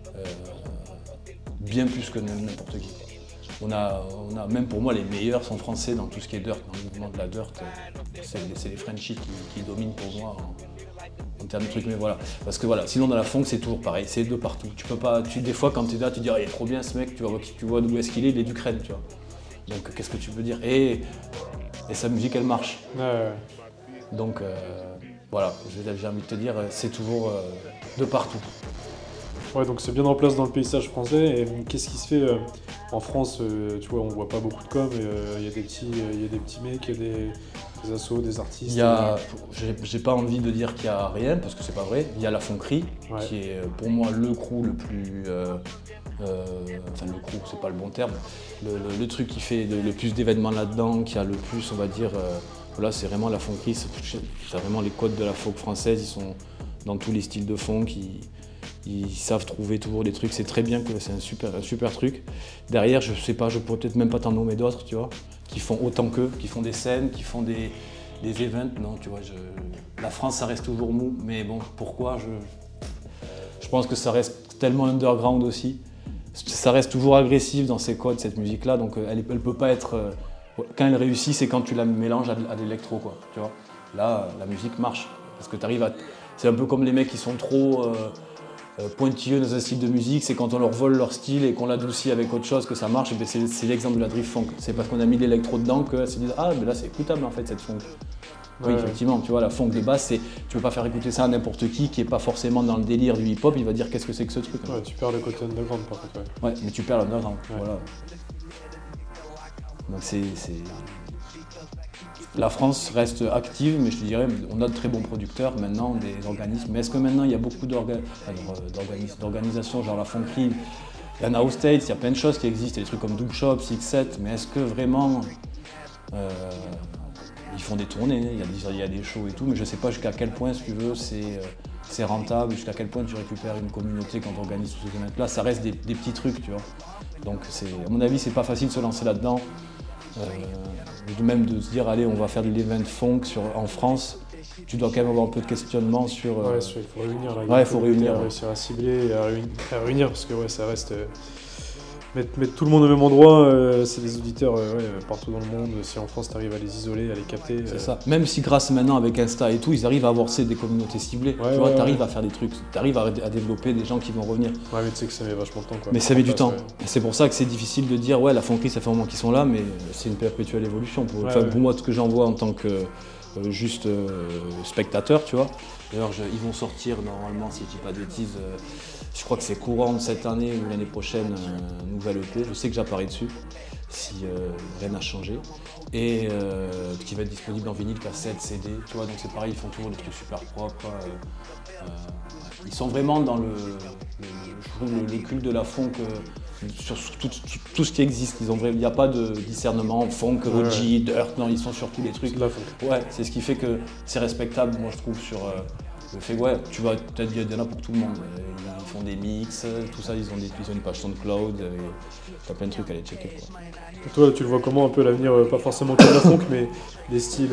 bien plus que n'importe qui. On a, même pour moi, les meilleurs sont français dans tout ce qui est dirt, dans le mouvement de la dirt. C'est les Frenchies qui dominent pour moi en termes de trucs, mais voilà. Parce que voilà, sinon dans la funk, c'est toujours pareil, c'est de partout. Tu peux pas, des fois, quand tu es là, tu dis il est trop bien ce mec, tu vois d'où est-ce qu'il est, il est d'Ukraine, tu vois. Donc qu'est-ce que tu peux dire? Et sa musique, elle marche. Ouais. Donc voilà, j'ai envie de te dire, c'est toujours de partout. Ouais, donc c'est bien en place dans le paysage français. Et qu'est-ce qui se fait en France? Tu vois, on voit pas beaucoup de com. Il y a des petits mecs, il y a des assos, des artistes. J'ai pas envie de dire qu'il y a rien parce que c'est pas vrai. Il y a la Funkerie, qui est pour moi le crew le plus. Enfin, le crew, c'est pas le bon terme. Le truc qui fait le plus d'événements là-dedans, qui a le plus, on va dire. Là, c'est vraiment la funkerie, c'est vraiment les codes de la folk française, ils sont dans tous les styles de funk, ils savent trouver toujours des trucs, c'est très bien, c'est un super truc. Derrière, je sais pas, je pourrais peut-être même pas t'en nommer d'autres, tu vois, qui font autant qu'eux, qui font des scènes, qui font des events, non, tu vois, la France, ça reste toujours mou, mais bon, pourquoi je pense que ça reste tellement underground aussi, ça reste toujours agressif dans ses codes, cette musique-là, donc elle peut pas être... Quand elle réussit, c'est quand tu la mélanges à de l'électro, quoi. Tu vois. Là, la musique marche. Parce que tu arrives à... C'est un peu comme les mecs qui sont trop pointilleux dans un style de musique, c'est quand on leur vole leur style et qu'on l'adoucit avec autre chose que ça marche. Et c'est l'exemple de la drift funk. C'est parce qu'on a mis l'électro dedans qu'elles se disent « Ah, mais là, c'est écoutable, en fait, cette funk. » Oui, effectivement, tu vois, la funk de base, tu peux pas faire écouter ça à n'importe qui est pas forcément dans le délire du hip-hop, il va dire « Qu'est-ce que c'est que ce truc ?» Ouais, tu perds le côté underground, par contre. Ouais, mais tu perds l'underground, voilà. Donc la France reste active, mais je te dirais, on a de très bons producteurs maintenant, des organismes. Mais est-ce que maintenant il y a beaucoup d'organisations, genre la Funky, il y en a aux States, il y a plein de choses qui existent, il y a des trucs comme Doom Shop, X7, mais est-ce que vraiment ils font des tournées, il y a des shows et tout, mais je ne sais pas jusqu'à quel point, si tu veux, c'est rentable, jusqu'à quel point tu récupères une communauté quand tu organises tous ces événements-là. Ça reste des petits trucs, tu vois. Donc à mon avis, c'est pas facile de se lancer là-dedans. Même de se dire, allez, on va faire de l'event funk en France, tu dois quand même avoir un peu de questionnement sur... Ouais, il faut réunir là. Ouais, il faut réunir. Réussir à cibler et à réunir, parce que ouais, ça reste... Mettre tout le monde au même endroit, c'est des auditeurs partout dans le monde. Si en France, tu arrives à les isoler, à les capter... C'est ça. Même si grâce maintenant avec Insta et tout, ils arrivent à avoir des communautés ciblées. Ouais, tu vois, tu arrives à faire des trucs, tu arrives à développer des gens qui vont revenir. Ouais, mais tu sais que ça met vachement de temps, quoi. Mais ça met du temps. Et c'est pour ça que c'est difficile de dire, ouais, la Funky, ça fait un moment qu'ils sont là, mais c'est une perpétuelle évolution. Pour moi, ce que j'en vois en tant que juste spectateur, tu vois. D'ailleurs, ils vont sortir normalement, si je dis pas de bêtises, je crois que c'est courant cette année ou l'année prochaine, une nouvelle EP. Je sais que j'apparais dessus, si rien n'a changé. Et qui va être disponible en vinyle, cassette, CD, tu vois. Donc c'est pareil, ils font toujours des trucs super propres. Ils sont vraiment dans le culte de la funk sur tout ce qui existe. Il n'y a pas de discernement funk, OG, dirt, non, ils sont sur tous les trucs. Ouais, c'est ce qui fait que c'est respectable, moi je trouve, sur le fait ouais, tu vas peut-être il y en a pour tout le monde. Ils font des mix, tout ça, ils ont une page SoundCloud, t'as plein de trucs à aller checker, quoi. Et toi, tu le vois comment un peu l'avenir, pas forcément que de la funk, mais des styles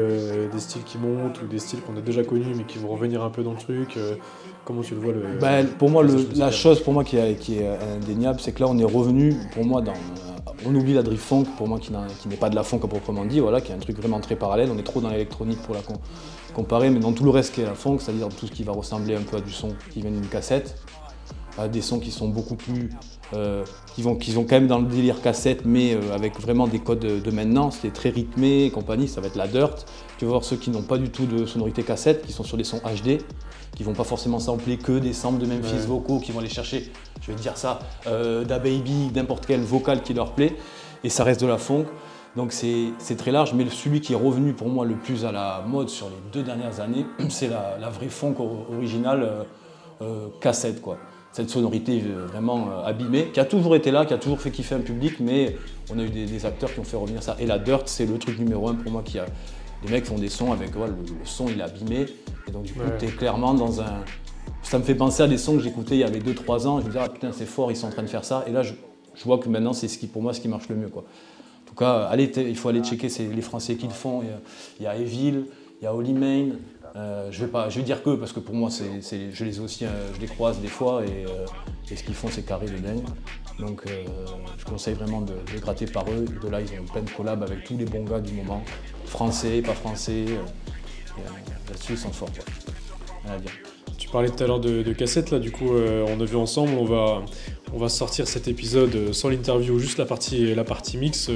qui montent ou des styles qu'on a déjà connus mais qui vont revenir un peu dans le truc. Comment tu le vois pour moi, la chose pour moi qui est indéniable, c'est que là on est revenu, pour moi, on oublie la drift funk, pour moi qui n'est pas de la funk à proprement dit, voilà, qui est un truc vraiment très parallèle. On est trop dans l'électronique pour la comparer, mais dans tout le reste qui est la funk, c'est-à-dire tout ce qui va ressembler un peu à du son qui vient d'une cassette, à des sons qui sont beaucoup plus, qui sont quand même dans le délire cassette, mais avec vraiment des codes de maintenant, c'est très rythmé et compagnie. Ça va être la dirt. Tu vas voir ceux qui n'ont pas du tout de sonorité cassette, qui sont sur des sons HD, qui vont pas forcément sampler que des samples de Memphis vocaux, qui vont aller chercher, je vais te dire ça, Da Baby, n'importe quel vocal qui leur plaît, et ça reste de la funk. Donc c'est très large, mais celui qui est revenu pour moi le plus à la mode sur les 2 dernières années, c'est la vraie funk originale cassette, quoi. Cette sonorité vraiment abîmée, qui a toujours été là, qui a toujours fait kiffer un public, mais on a eu des acteurs qui ont fait revenir ça. Et la dirt, c'est le truc numéro 1 pour moi qui a... Les mecs font des sons avec, le son il est abîmé, et donc du coup t'es clairement dans un... Ça me fait penser à des sons que j'écoutais il y avait 2-3 ans, et je me disais, ah putain c'est fort, ils sont en train de faire ça, et là je vois que maintenant c'est pour moi ce qui marche le mieux, quoi. En tout cas, il faut aller checker les Français qui le font, il y a Evil, il y a Holy Main, je vais dire que, parce que pour moi je les croise des fois, et ce qu'ils font c'est carré de dingue. Donc je conseille vraiment de gratter par eux. De là, ils ont plein de collabs avec tous les bons gars du moment, français, pas français. Là-dessus, ils sont forts, quoi. Rien à dire. Tu parlais tout à l'heure de cassettes, là, du coup, on a vu ensemble, on va sortir cet épisode sans l'interview, juste la partie mix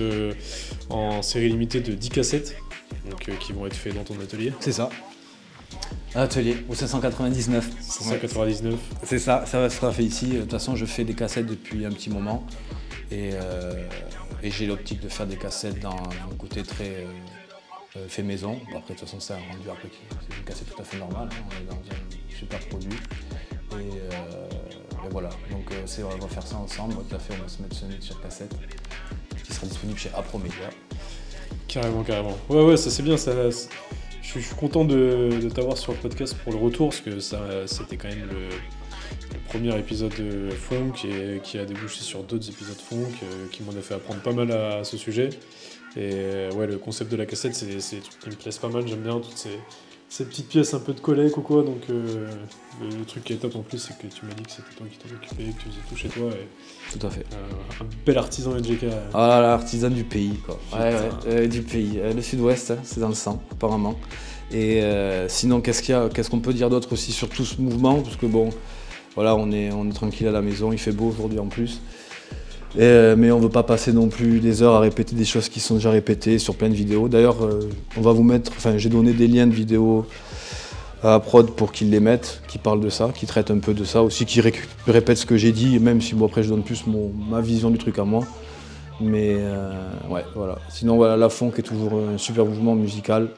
en série limitée de 10 cassettes, donc, qui vont être faites dans ton atelier. C'est ça. Atelier, au 599. 599. C'est ça, ça sera fait ici. De toute façon, je fais des cassettes depuis un petit moment. Et j'ai l'optique de faire des cassettes dans un côté très fait maison. Bon, après, de toute façon, c'est un rendu après, c'est une cassette tout à fait normale. Hein, on est dans un super produit. Et voilà, donc on va faire ça ensemble. Tout à fait, on va se mettre ce mix sur cassette qui sera disponible chez Apromedia. Carrément. Ouais, ça c'est bien. Je suis content de t'avoir sur le podcast pour le retour, parce que c'était quand même le premier épisode de funk qui a débouché sur d'autres épisodes funk qui m'ont fait apprendre pas mal à ce sujet. Et ouais, le concept de la cassette, c'est des trucs qui me plaisent pas mal. J'aime bien toutes ces petites pièces un peu de collègue ou quoi. Donc le truc qui est top en plus, c'est que tu m'as dit que c'était toi qui t'en occupais, que tu faisais tout chez toi. Et tout à fait. Un bel artisan NGK. Ah, l'artisan du pays, quoi. Ouais, du pays. Le sud-ouest, hein, c'est dans le sang, apparemment. Et sinon, qu'est-ce qu'on peut dire d'autre aussi sur tout ce mouvement? Parce que bon, voilà, on est tranquille à la maison, il fait beau aujourd'hui en plus. Mais on ne veut pas passer non plus des heures à répéter des choses qui sont déjà répétées sur plein de vidéos. D'ailleurs, on va vous mettre, j'ai donné des liens de vidéos à Prod pour qu'ils les mettent, qui parlent de ça, qui traitent un peu de ça aussi, qui répètent ce que j'ai dit, même si bon, après je donne plus ma vision du truc à moi. Mais ouais, voilà. Sinon, voilà, la funk est toujours un super mouvement musical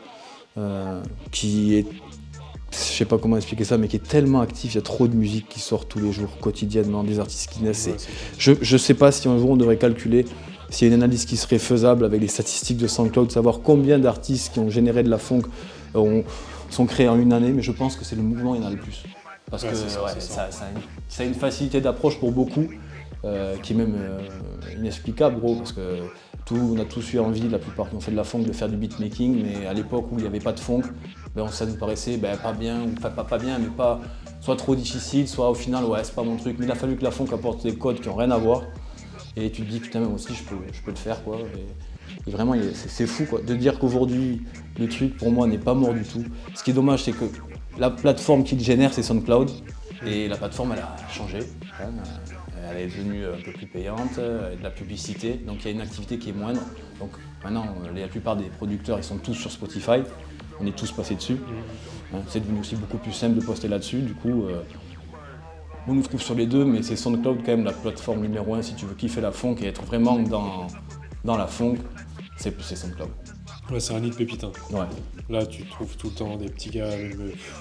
qui est, je sais pas comment expliquer ça, mais qui est tellement actif. Il y a trop de musique qui sort tous les jours, quotidiennement, des artistes qui naissent. Je sais pas si un jour on devrait calculer s'il y a une analyse qui serait faisable avec les statistiques de SoundCloud, savoir combien d'artistes qui ont généré de la funk sont créés en une année, mais je pense que c'est le mouvement il y en a le plus. Parce que ça a une facilité d'approche pour beaucoup, qui est même inexplicable, gros, parce que on a tous eu envie, la plupart qui ont fait de la funk, de faire du beatmaking, mais à l'époque où il n'y avait pas de funk, ça nous paraissait pas bien, enfin pas bien, mais pas soit trop difficile, soit au final, ouais, c'est pas mon truc. Mais il a fallu que la funk apporte des codes qui n'ont rien à voir, et tu te dis, putain, moi aussi, je peux le faire, quoi. Et vraiment, c'est fou, quoi, de dire qu'aujourd'hui, le truc, pour moi, n'est pas mort du tout. Ce qui est dommage, c'est que la plateforme qui le génère, c'est SoundCloud, et la plateforme, elle a changé. Elle est devenue un peu plus payante, de la publicité, donc il y a une activité qui est moindre. Donc maintenant, la plupart des producteurs, ils sont tous sur Spotify, on est tous passés dessus. C'est devenu aussi beaucoup plus simple de poster là-dessus, du coup, on nous trouve sur les deux, mais c'est SoundCloud quand même la plateforme numéro 1 si tu veux kiffer la funk et être vraiment dans la funk, c'est SoundCloud. Ouais, c'est un nid de pépites. Hein. Ouais. Là, tu trouves tout le temps des petits gars avec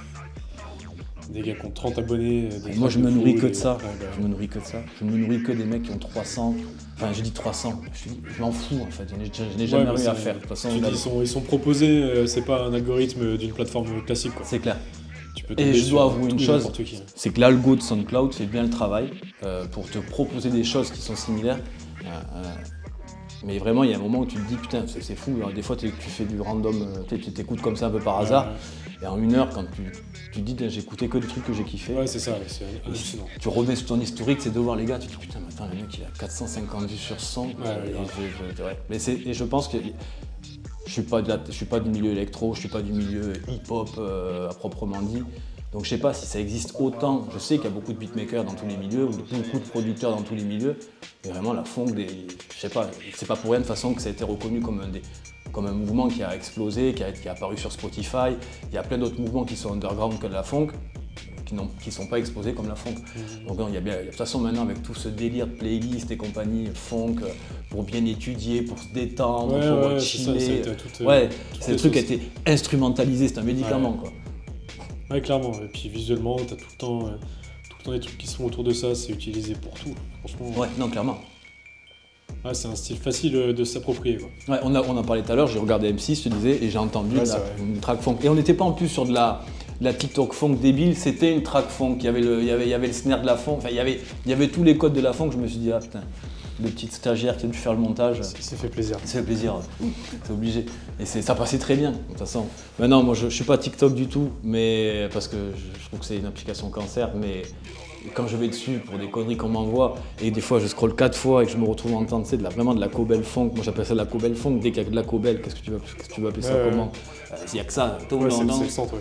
des gars qui ont 30 abonnés. Moi, je me nourris que de ça. Je me nourris que de ça. Je me nourris que des mecs qui ont 300. Enfin, je dis 300. Je m'en fous, en fait. Je n'ai jamais rien à faire. De toute façon, ils sont proposés, c'est pas un algorithme d'une plateforme classique, quoi. C'est clair. Tu peux et je dois avouer une chose, c'est que l'algo de SoundCloud fait bien le travail pour te proposer des choses qui sont similaires. Mais vraiment, il y a un moment où tu te dis, putain, c'est fou. Alors, des fois, tu fais du random, tu t'écoutes comme ça un peu par hasard. Et en une heure, quand tu te dis, j'ai écouté que des trucs que j'ai kiffé. Ouais, c'est ça, c'est hallucinant. Tu reviens sur ton historique, c'est de voir les gars, tu te dis, putain, mais attends, le mec, il a 450 vues sur 100. Mais je pense que je suis pas du milieu électro, je suis pas du milieu hip-hop à proprement dit. Donc je sais pas si ça existe autant. Je sais qu'il y a beaucoup de beatmakers dans tous les milieux, ou beaucoup de producteurs dans tous les milieux. Mais vraiment la funk, je sais pas, c'est pas pour rien de façon que ça a été reconnu comme un mouvement qui a explosé, qui est apparu sur Spotify. Il y a plein d'autres mouvements qui sont underground que la funk, qui sont pas exposés comme la funk. Donc il y a de toute façon maintenant avec tout ce délire de playlist et compagnie funk, pour bien étudier, pour se détendre, pour chiller. C'est le truc qui a été instrumentalisé, c'est un médicament quoi. Ouais, clairement. Et puis visuellement, t'as tout le temps des trucs qui se font autour de ça, c'est utilisé pour tout, franchement. Ouais, non, clairement. Ouais, c'est un style facile de s'approprier, quoi. Ouais, on en parlait tout à l'heure, j'ai regardé M6, je te disais, et j'ai entendu une track funk. Et on n'était pas en plus sur de la TikTok funk débile, c'était une track funk. Il y avait le snare de la funk, enfin, il y avait tous les codes de la funk. Je me suis dit, ah putain, le petit stagiaire qui a dû faire le montage. Ça fait plaisir. Ça fait plaisir, c'est obligé. Et ça passait très bien, de toute façon. Maintenant, moi, je suis pas TikTok du tout, mais parce que je trouve que c'est une application cancer, mais quand je vais dessus pour des conneries qu'on m'envoie, et des fois je scrolle 4 fois et que je me retrouve à entendre vraiment de la cobel funk, moi j'appelle ça de la cobel funk, dès qu'il y a de la cobel, qu'est-ce que tu veux appeler ça comment il n'y a que ça, tout le monde c'est le centre,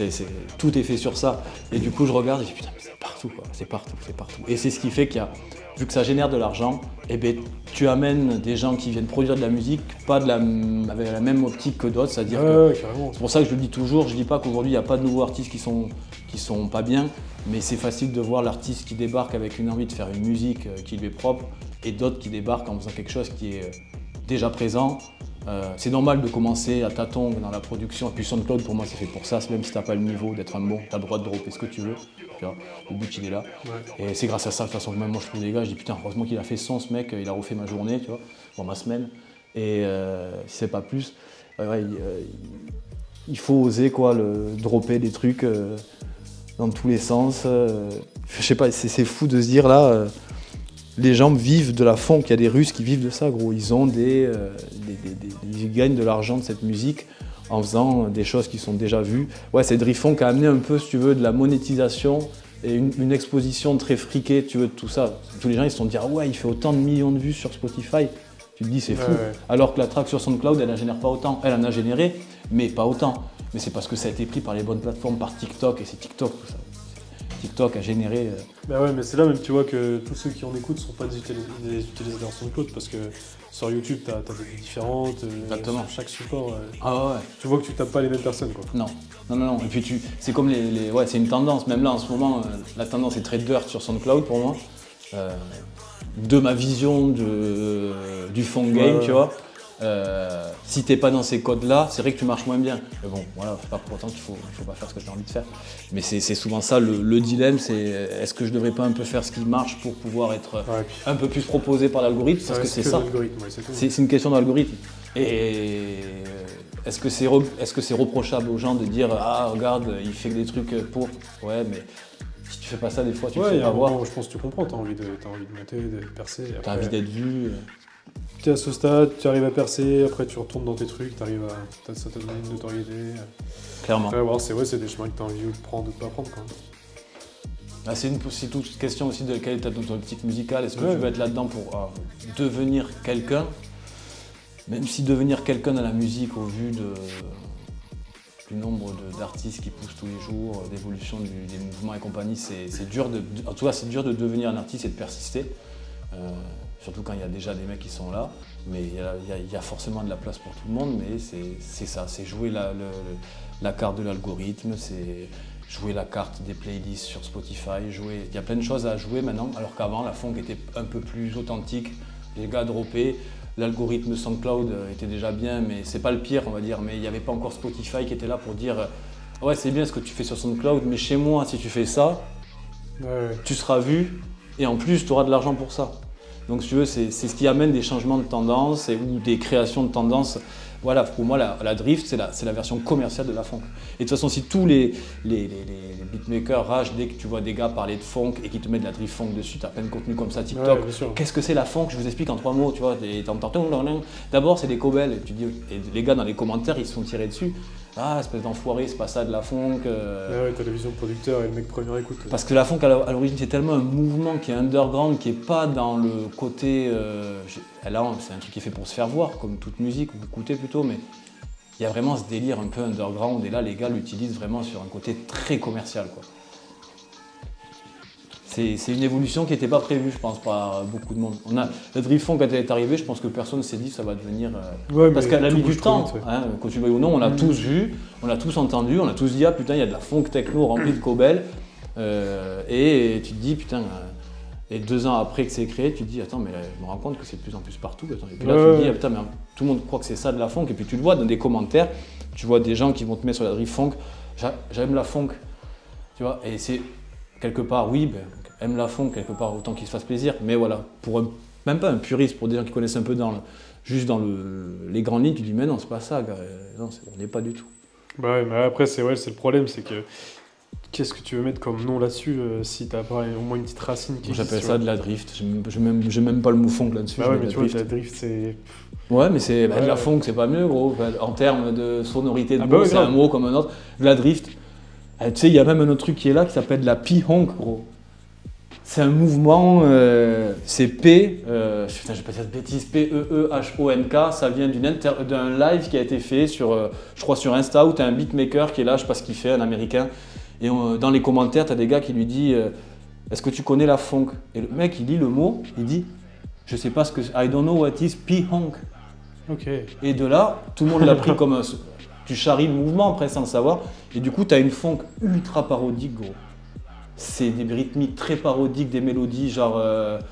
tout est fait sur ça. Et du coup je regarde et je dis putain mais c'est partout quoi, c'est partout. Et c'est ce qui fait vu que ça génère de l'argent, eh ben, tu amènes des gens qui viennent produire de la musique, pas avec la même optique que d'autres, c'est-à-dire que c'est pour ça que je le dis toujours, je dis pas qu'aujourd'hui il n'y a pas de nouveaux artistes qui sont pas bien, mais c'est facile de voir l'artiste qui débarque avec une envie de faire une musique qui lui est propre et d'autres qui débarquent en faisant quelque chose qui est déjà présent. C'est normal de commencer à tâtons dans la production, et puis SoundCloud pour moi c'est fait pour ça, même si t'as pas le niveau d'être un bon, t'as le droit de dropper ce que tu veux, le but il est là. Et c'est grâce à ça de toute façon que même moi je trouve des gars, je dis putain heureusement qu'il a fait son ce mec, il a refait ma journée, tu vois, ou ma semaine, et si c'est pas plus, il faut oser quoi, dropper des trucs dans tous les sens. Je sais pas, c'est fou de se dire là, les gens vivent de la funk, il y a des Russes qui vivent de ça gros, ils ont ils gagnent de l'argent de cette musique en faisant des choses qui sont déjà vues. Ouais, c'est Drifon qui a amené un peu, si tu veux, de la monétisation et une exposition très friquée, tu veux, de tout ça. Tous les gens ils se sont dit, ah ouais, il fait autant de millions de vues sur Spotify. Tu te dis, c'est fou. Alors que la track sur SoundCloud, elle en génère pas autant. Elle en a généré, mais pas autant. Mais c'est parce que ça a été pris par les bonnes plateformes, par TikTok, et c'est TikTok tout ça. TikTok a généré. Bah ouais, mais c'est là même tu vois que tous ceux qui en écoutent sont pas des utilisateurs SoundCloud parce que sur YouTube t'as des vues différentes. Exactement. Sur chaque support. Ah ouais. Tu vois que tu tapes pas les mêmes personnes quoi. Non. Et puis c'est comme ouais, c'est une tendance. Même là en ce moment, la tendance est très dirt sur SoundCloud pour moi. de ma vision du funk game, tu vois. Si t'es pas dans ces codes-là, c'est vrai que tu marches moins bien. Mais bon, voilà, c'est pas pour autant qu'il faut pas faire ce que tu as envie de faire. Mais c'est souvent ça le dilemme, c'est est-ce que je devrais pas un peu faire ce qui marche pour pouvoir être un peu plus proposé par l'algorithme, parce que c'est ça. C'est une question d'algorithme. Et est-ce que c'est reprochable aux gens de dire ah regarde, il fait des trucs pour. Ouais, mais si tu fais pas ça des fois, tu te fais pas voir. Je pense que tu comprends, t'as envie de monter, de percer. T'as envie d'être vu. Tu es à ce stade, tu arrives à percer, après tu retournes dans tes trucs, ça te donne une notoriété. Clairement. Après, c'est des chemins que tu as envie de prendre ou de pas prendre. Quoi. C'est toute une question aussi de quelle est ton optique musicale. Est-ce que tu veux être là-dedans pour devenir quelqu'un? Même si devenir quelqu'un dans la musique, au vu du nombre d'artistes qui poussent tous les jours, d'évolution des mouvements et compagnie, c'est dur en tout cas, c'est dur de devenir un artiste et de persister. Surtout quand il y a déjà des mecs qui sont là, mais il y a forcément de la place pour tout le monde, mais c'est ça, c'est jouer la carte de l'algorithme, c'est jouer la carte des playlists sur Spotify, il y a plein de choses à jouer maintenant, alors qu'avant la funk était un peu plus authentique, les gars droppaient, l'algorithme SoundCloud était déjà bien, mais c'est pas le pire on va dire, mais il n'y avait pas encore Spotify qui était là pour dire ouais c'est bien ce que tu fais sur SoundCloud, mais chez moi si tu fais ça, tu seras vu et en plus tu auras de l'argent pour ça. Donc si tu veux, c'est ce qui amène des changements de tendance ou des créations de tendance. Voilà, pour moi, la drift, c'est la version commerciale de la funk. Et de toute façon, si tous les beatmakers ragent dès que tu vois des gars parler de funk et qui te mettent de la drift funk dessus, tu as plein de contenu comme ça, TikTok. Qu'est-ce que c'est la funk? Je vous explique en 3 mots, tu vois. D'abord, c'est des cobelles. Et les gars, dans les commentaires, ils se sont tirés dessus. Ah, espèce d'enfoiré, c'est pas ça de la funk. T'as la vision de producteur et le mec première écoute. Parce que la funk, à l'origine, c'est tellement un mouvement qui est underground, qui est pas dans le côté. Là, c'est un truc qui est fait pour se faire voir, comme toute musique, ou écouter plutôt, mais il y a vraiment ce délire un peu underground, et là, les gars l'utilisent vraiment sur un côté très commercial, quoi. C'est une évolution qui n'était pas prévue, je pense, par beaucoup de monde. Le drift funk, quand elle est arrivée, je pense que personne ne s'est dit que ça va devenir. Parce qu'elle a mis du temps. Hein, quand tu le vois ou non, on l'a tous vu, on l'a tous entendu, on a tous dit ah putain, il y a de la funk techno remplie de cobelles. Et tu te dis putain. Et 2 ans après que c'est créé, tu te dis attends, mais je me rends compte que c'est de plus en plus partout. Attends. Et puis là, tu te dis ah, putain, mais tout le monde croit que c'est ça de la funk. Et puis tu le vois dans des commentaires, tu vois des gens qui vont te mettre sur la drift funk. J'aime la funk. Tu vois, et c'est quelque part, oui, aime la funk quelque part, autant qu'il se fasse plaisir, mais voilà, même pas un puriste, pour des gens qui connaissent un peu juste dans les grandes lignes, tu dis mais non, c'est pas ça, gars. Non, on n'est pas du tout. Bah ouais, mais après, c'est le problème, c'est que qu'est-ce que tu veux mettre comme nom là-dessus si t'as pas au moins une petite racine qui existe. J'appelle ça de la drift, j'ai même pas le mot funk là-dessus. Bah ouais, mais tu vois, la drift, c'est... Ouais, mais c'est de la funk, c'est pas mieux, gros. En termes de sonorité de mots, c'est un mot comme un autre. De la drift, tu sais, il y a même un autre truc qui est là qui s'appelle de la P-honk, gros. C'est un mouvement, c'est P, putain, je vais pas dire de bêtises, P-E-E-H-O-N-K, ça vient d'un live qui a été fait sur, je crois sur Insta, où tu as un beatmaker qui est là, je sais pas ce qu'il fait, un américain, et dans les commentaires, tu as des gars qui lui disent est-ce que tu connais la funk? Et le mec, il lit le mot, il dit je sais pas ce que I don't know what is P-honk. Okay. Et de là, tout le monde l'a pris comme tu charries le mouvement après sans le savoir, et du coup, tu as une funk ultra parodique, gros. C'est des rythmiques très parodiques, des mélodies genre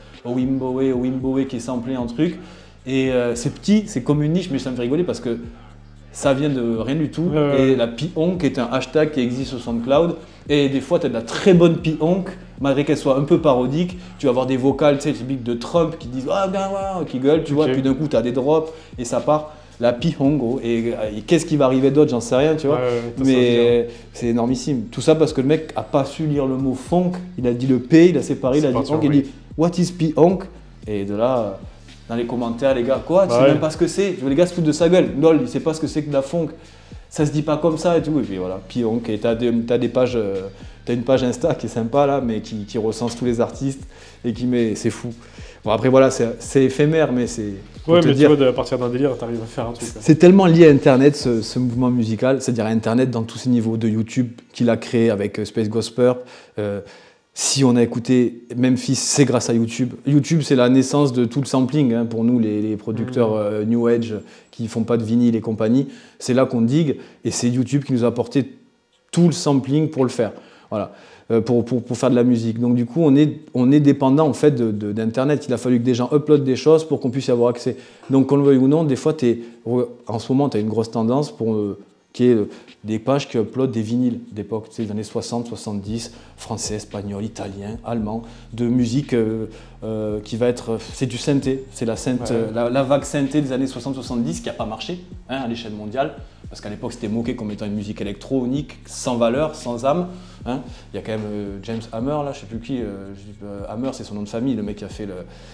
Wimbowe qui est samplé en truc. Et c'est petit, c'est comme une niche, mais ça me fait rigoler parce que ça vient de rien du tout. Et la P-honk est un hashtag qui existe sur SoundCloud. Et des fois, tu as de la très bonne P-honk, malgré qu'elle soit un peu parodique. Tu vas avoir des vocales typiques de Trump qui disent ah ben ouais, qui gueulent, tu vois. Puis d'un coup, tu as des drops et ça part. La P-honk, gros. Et qu'est-ce qui va arriver d'autre, j'en sais rien, tu vois. Mais c'est énormissime. Tout ça parce que le mec a pas su lire le mot funk. Il a dit le P, il a séparé, il a dit honk, il dit what is P-honk? Et de là, dans les commentaires, les gars, quoi, tu sais même pas ce que c'est. Les gars se foutent de sa gueule. Lol, il sait pas ce que c'est que de la funk. Ça se dit pas comme ça et tout. Et puis voilà, P-honk. Et t'as des pages, t'as une page Insta qui est sympa là, mais qui recense tous les artistes et qui met, c'est fou. Bon après voilà, c'est éphémère, mais c'est. Ouais, mais tu vois, à partir d'un délire, t'arrives à faire un truc. C'est tellement lié à Internet, ce mouvement musical, c'est-à-dire à Internet dans tous ses niveaux, de YouTube qu'il a créé avec Space Ghost Purp. Si on a écouté Memphis, c'est grâce à YouTube. YouTube, c'est la naissance de tout le sampling, hein, pour nous, les producteurs New Age qui font pas de vinyle et compagnie. C'est là qu'on digue, et c'est YouTube qui nous a apporté tout le sampling pour le faire. Voilà. pour faire de la musique. Donc du coup, on est dépendant en fait d'Internet. Il a fallu que des gens uploadent des choses pour qu'on puisse y avoir accès. Donc qu'on le veuille ou non, des fois, en ce moment, tu as une grosse tendance qui est des pages qui uploadent des vinyles d'époque, des années 60, 70, français, espagnol, italien, allemand, de musique qui va être... C'est du synthé, c'est la vague synthé des années 60-70 qui n'a pas marché à l'échelle mondiale, parce qu'à l'époque c'était moqué comme étant une musique électronique, sans valeur, sans âme. Il y a quand même James Hammer, là, je ne sais plus qui, Hammer c'est son nom de famille, le mec qui a fait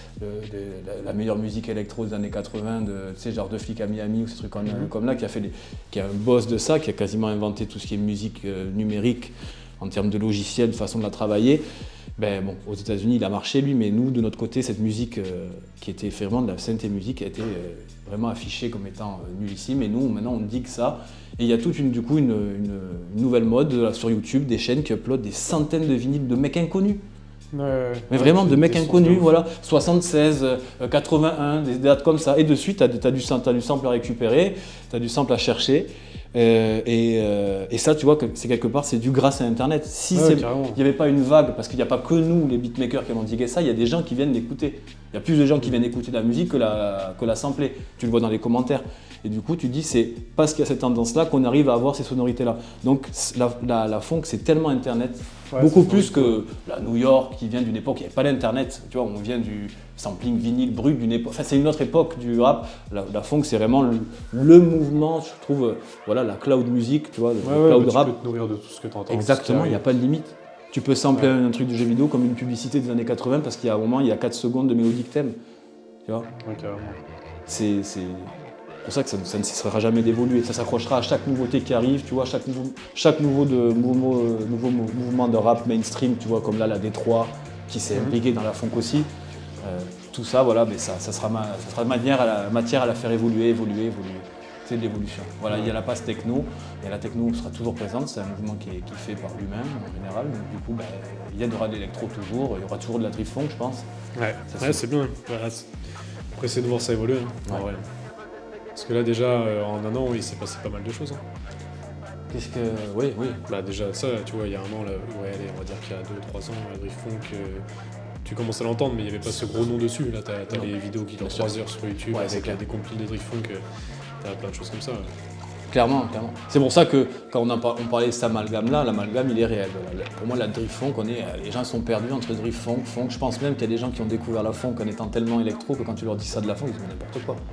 la meilleure musique électro des années 80, genre Deux flics à Miami ou ces trucs comme là, qui est un boss de ça, qui a quasiment inventé tout ce qui est musique numérique en termes de logiciel, de façon de la travailler. Ben, bon, aux États-Unis il a marché lui, mais nous de notre côté, cette musique qui était vraiment de la synthé musique a été vraiment affichée comme étant nullissime, et nous maintenant on dit que ça. Et il y a toute une nouvelle mode sur YouTube, des chaînes qui uploadent des centaines de vinyles de mecs inconnus. Mais vraiment de mecs inconnus, voilà, 76, 81, des dates comme ça. Et de suite, tu as du sample à récupérer, tu as du sample à chercher. Et ça, tu vois, que c'est quelque part, c'est dû grâce à Internet. Si il n'y avait pas une vague, parce qu'il n'y a pas que nous, les beatmakers, qui ont digué ça, il y a des gens qui viennent l'écouter. Il y a plus de gens qui viennent écouter la musique que la sampler. Tu le vois dans les commentaires. Et du coup, tu dis, c'est parce qu'il y a cette tendance-là qu'on arrive à avoir ces sonorités-là. Donc, la funk, c'est tellement Internet, beaucoup plus que la New York, qui vient d'une époque où il n'y avait pas d'Internet. Tu vois, on vient du sampling vinyle brut d'une époque. Enfin, c'est une autre époque du rap. La funk, c'est vraiment le mouvement, je trouve, voilà, la cloud music, tu vois, le cloud rap. Tu peux te nourrir de tout ce que tu entends. Exactement, il n'y a pas de limite. Tu peux sampler un truc de jeu vidéo comme une publicité des années 80 parce qu'il y a un moment, il y a 4 secondes de mélodie que t'aimes. Tu vois, c'est pour ça que ça ne cessera jamais d'évoluer. Ça s'accrochera à chaque nouveauté qui arrive, tu vois, chaque nouveau mouvement de rap mainstream, tu vois, comme là la D3 qui s'est impliqué dans la funk aussi. Tout ça, voilà, mais ça sera matière à la faire évoluer. C'est de l'évolution. Voilà, il y a la passe techno, et la techno sera toujours présente, c'est un mouvement qui est fait par lui-même en général. Donc, du coup, il y aura de l'électro toujours, il y aura toujours de la drift funk, je pense. Ouais, c'est bien. Voilà, après, c'est de voir ça évoluer. Ouais. Parce que là, déjà, en un an, il s'est passé pas mal de choses. Qu'est-ce que... Oui. Bah, déjà, ça, tu vois, il y a un an, là, on va dire qu'il y a 2-3 ans, la drift funk, tu commences à l'entendre, mais il n'y avait pas ce gros nom dessus. Là, t'as les vidéos qui durent 3 heures sur YouTube, avec des compil de drift funk, t'as plein de choses comme ça. Clairement. C'est pour ça que quand on parlait de cet amalgame-là, l'amalgame il est réel. Pour moi, la drift funk, les gens sont perdus entre drift funk. Je pense même qu'il y a des gens qui ont découvert la funk en étant tellement électro que quand tu leur dis ça de la funk, ils disent n'importe quoi.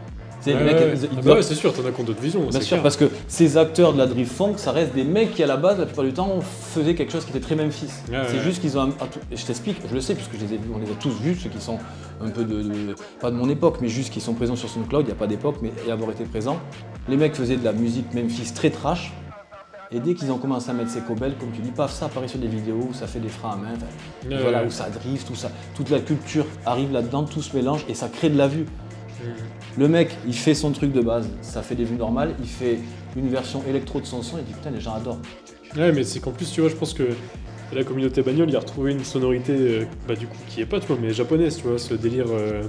C'est sûr, t'en as compte d'autres visions. Bien sûr, parce que ces acteurs de la drift funk, ça reste des mecs qui à la base, la plupart du temps, faisaient quelque chose qui était très Memphis. C'est juste qu'ils ont je t'explique, je le sais puisque je les ai vus, on les a tous vus, ceux qui sont un peu pas de mon époque, mais juste qui sont présents sur SoundCloud, il n'y a pas d'époque, mais y avoir été présents. Les mecs faisaient de la musique Memphis très trash. Et dès qu'ils ont commencé à mettre ces cobelles, comme tu dis, paf, ça apparaît sur des vidéos où ça fait des freins à main, voilà, où ça drift, tout ça. Toute la culture arrive là-dedans, tout se mélange et ça crée de la vue. Le mec, il fait son truc de base, ça fait des vues normales, il fait une version électro de son son et dit putain, les gens adorent. Ouais, mais c'est qu'en plus, tu vois, je pense que la communauté bagnole, il a retrouvé une sonorité, du coup, qui est pas, tu vois, mais japonaise, tu vois, ce délire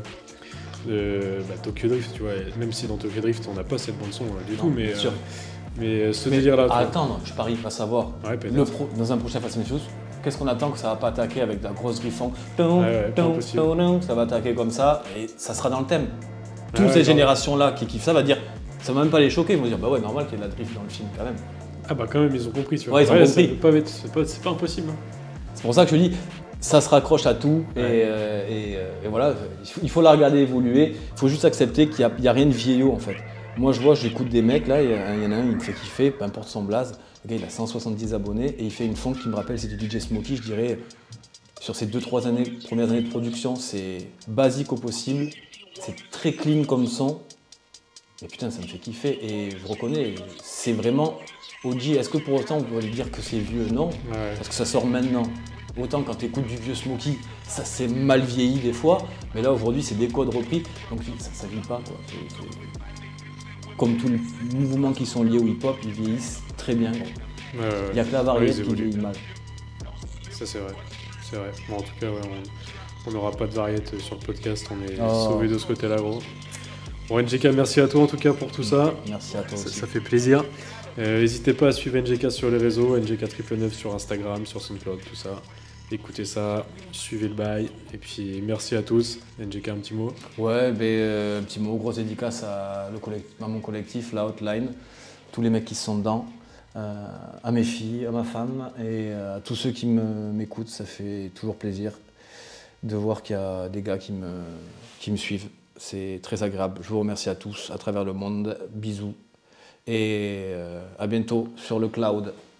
Tokyo Drift, tu vois, même si dans Tokyo Drift, on n'a pas cette bande-son du tout, mais ce délire-là. À attendre, je parie pas savoir. Ouais, dans un prochain Fast and Furious, qu'est-ce qu'on attend que ça va pas attaquer avec de la grosse drift funk, ça va attaquer comme ça et ça sera dans le thème. Toutes ces générations-là qui kiffent ça va dire, ça va même pas les choquer, ils vont dire bah ouais, normal qu'il y ait de la drift dans le film quand même. Ah bah quand même, ils ont compris, tu vois. Ouais, ils ont compris. C'est pas impossible. C'est pour ça que je dis, ça se raccroche à tout et voilà, il faut la regarder évoluer, il faut juste accepter qu'il n'y a rien de vieillot en fait. Moi j'écoute des mecs là, il y en a un, il me fait kiffer, peu importe son blaze, le gars il a 170 abonnés et il fait une funk qui me rappelle, c'est du DJ Smokey, je dirais, sur ces 2-3 premières années de production, c'est basique au possible, c'est très clean comme son, mais putain ça me fait kiffer et je reconnais, c'est vraiment OG. Est-ce que pour autant on pourrait dire que c'est vieux? Non, parce que ça sort maintenant. Autant quand tu écoutes du vieux Smokey, ça s'est mal vieilli des fois, mais là aujourd'hui c'est des codes repris, donc ça vieillit pas quoi. Comme tous les mouvements qui sont liés au hip-hop, ils vieillissent très bien. Il n'y a que la variété qui vieillit mal. Ça c'est vrai. Bon, en tout cas, on n'aura pas de variété sur le podcast, on est sauvés de ce côté-là, gros. Bon, NJK, merci à toi en tout cas pour tout ça. Merci à toi aussi. Ça fait plaisir. N'hésitez pas à suivre NGK sur les réseaux, NGK999 sur Instagram, sur SoundCloud, tout ça. Écoutez ça, suivez le bail, et puis merci à tous. NGK, un petit mot? Ouais, un petit mot, grosse dédicace à mon collectif, la Hotline, tous les mecs qui sont dedans, à mes filles, à ma femme et à tous ceux qui m'écoutent. Ça fait toujours plaisir de voir qu'il y a des gars qui me suivent. C'est très agréable. Je vous remercie à tous, à travers le monde. Bisous et à bientôt sur le cloud.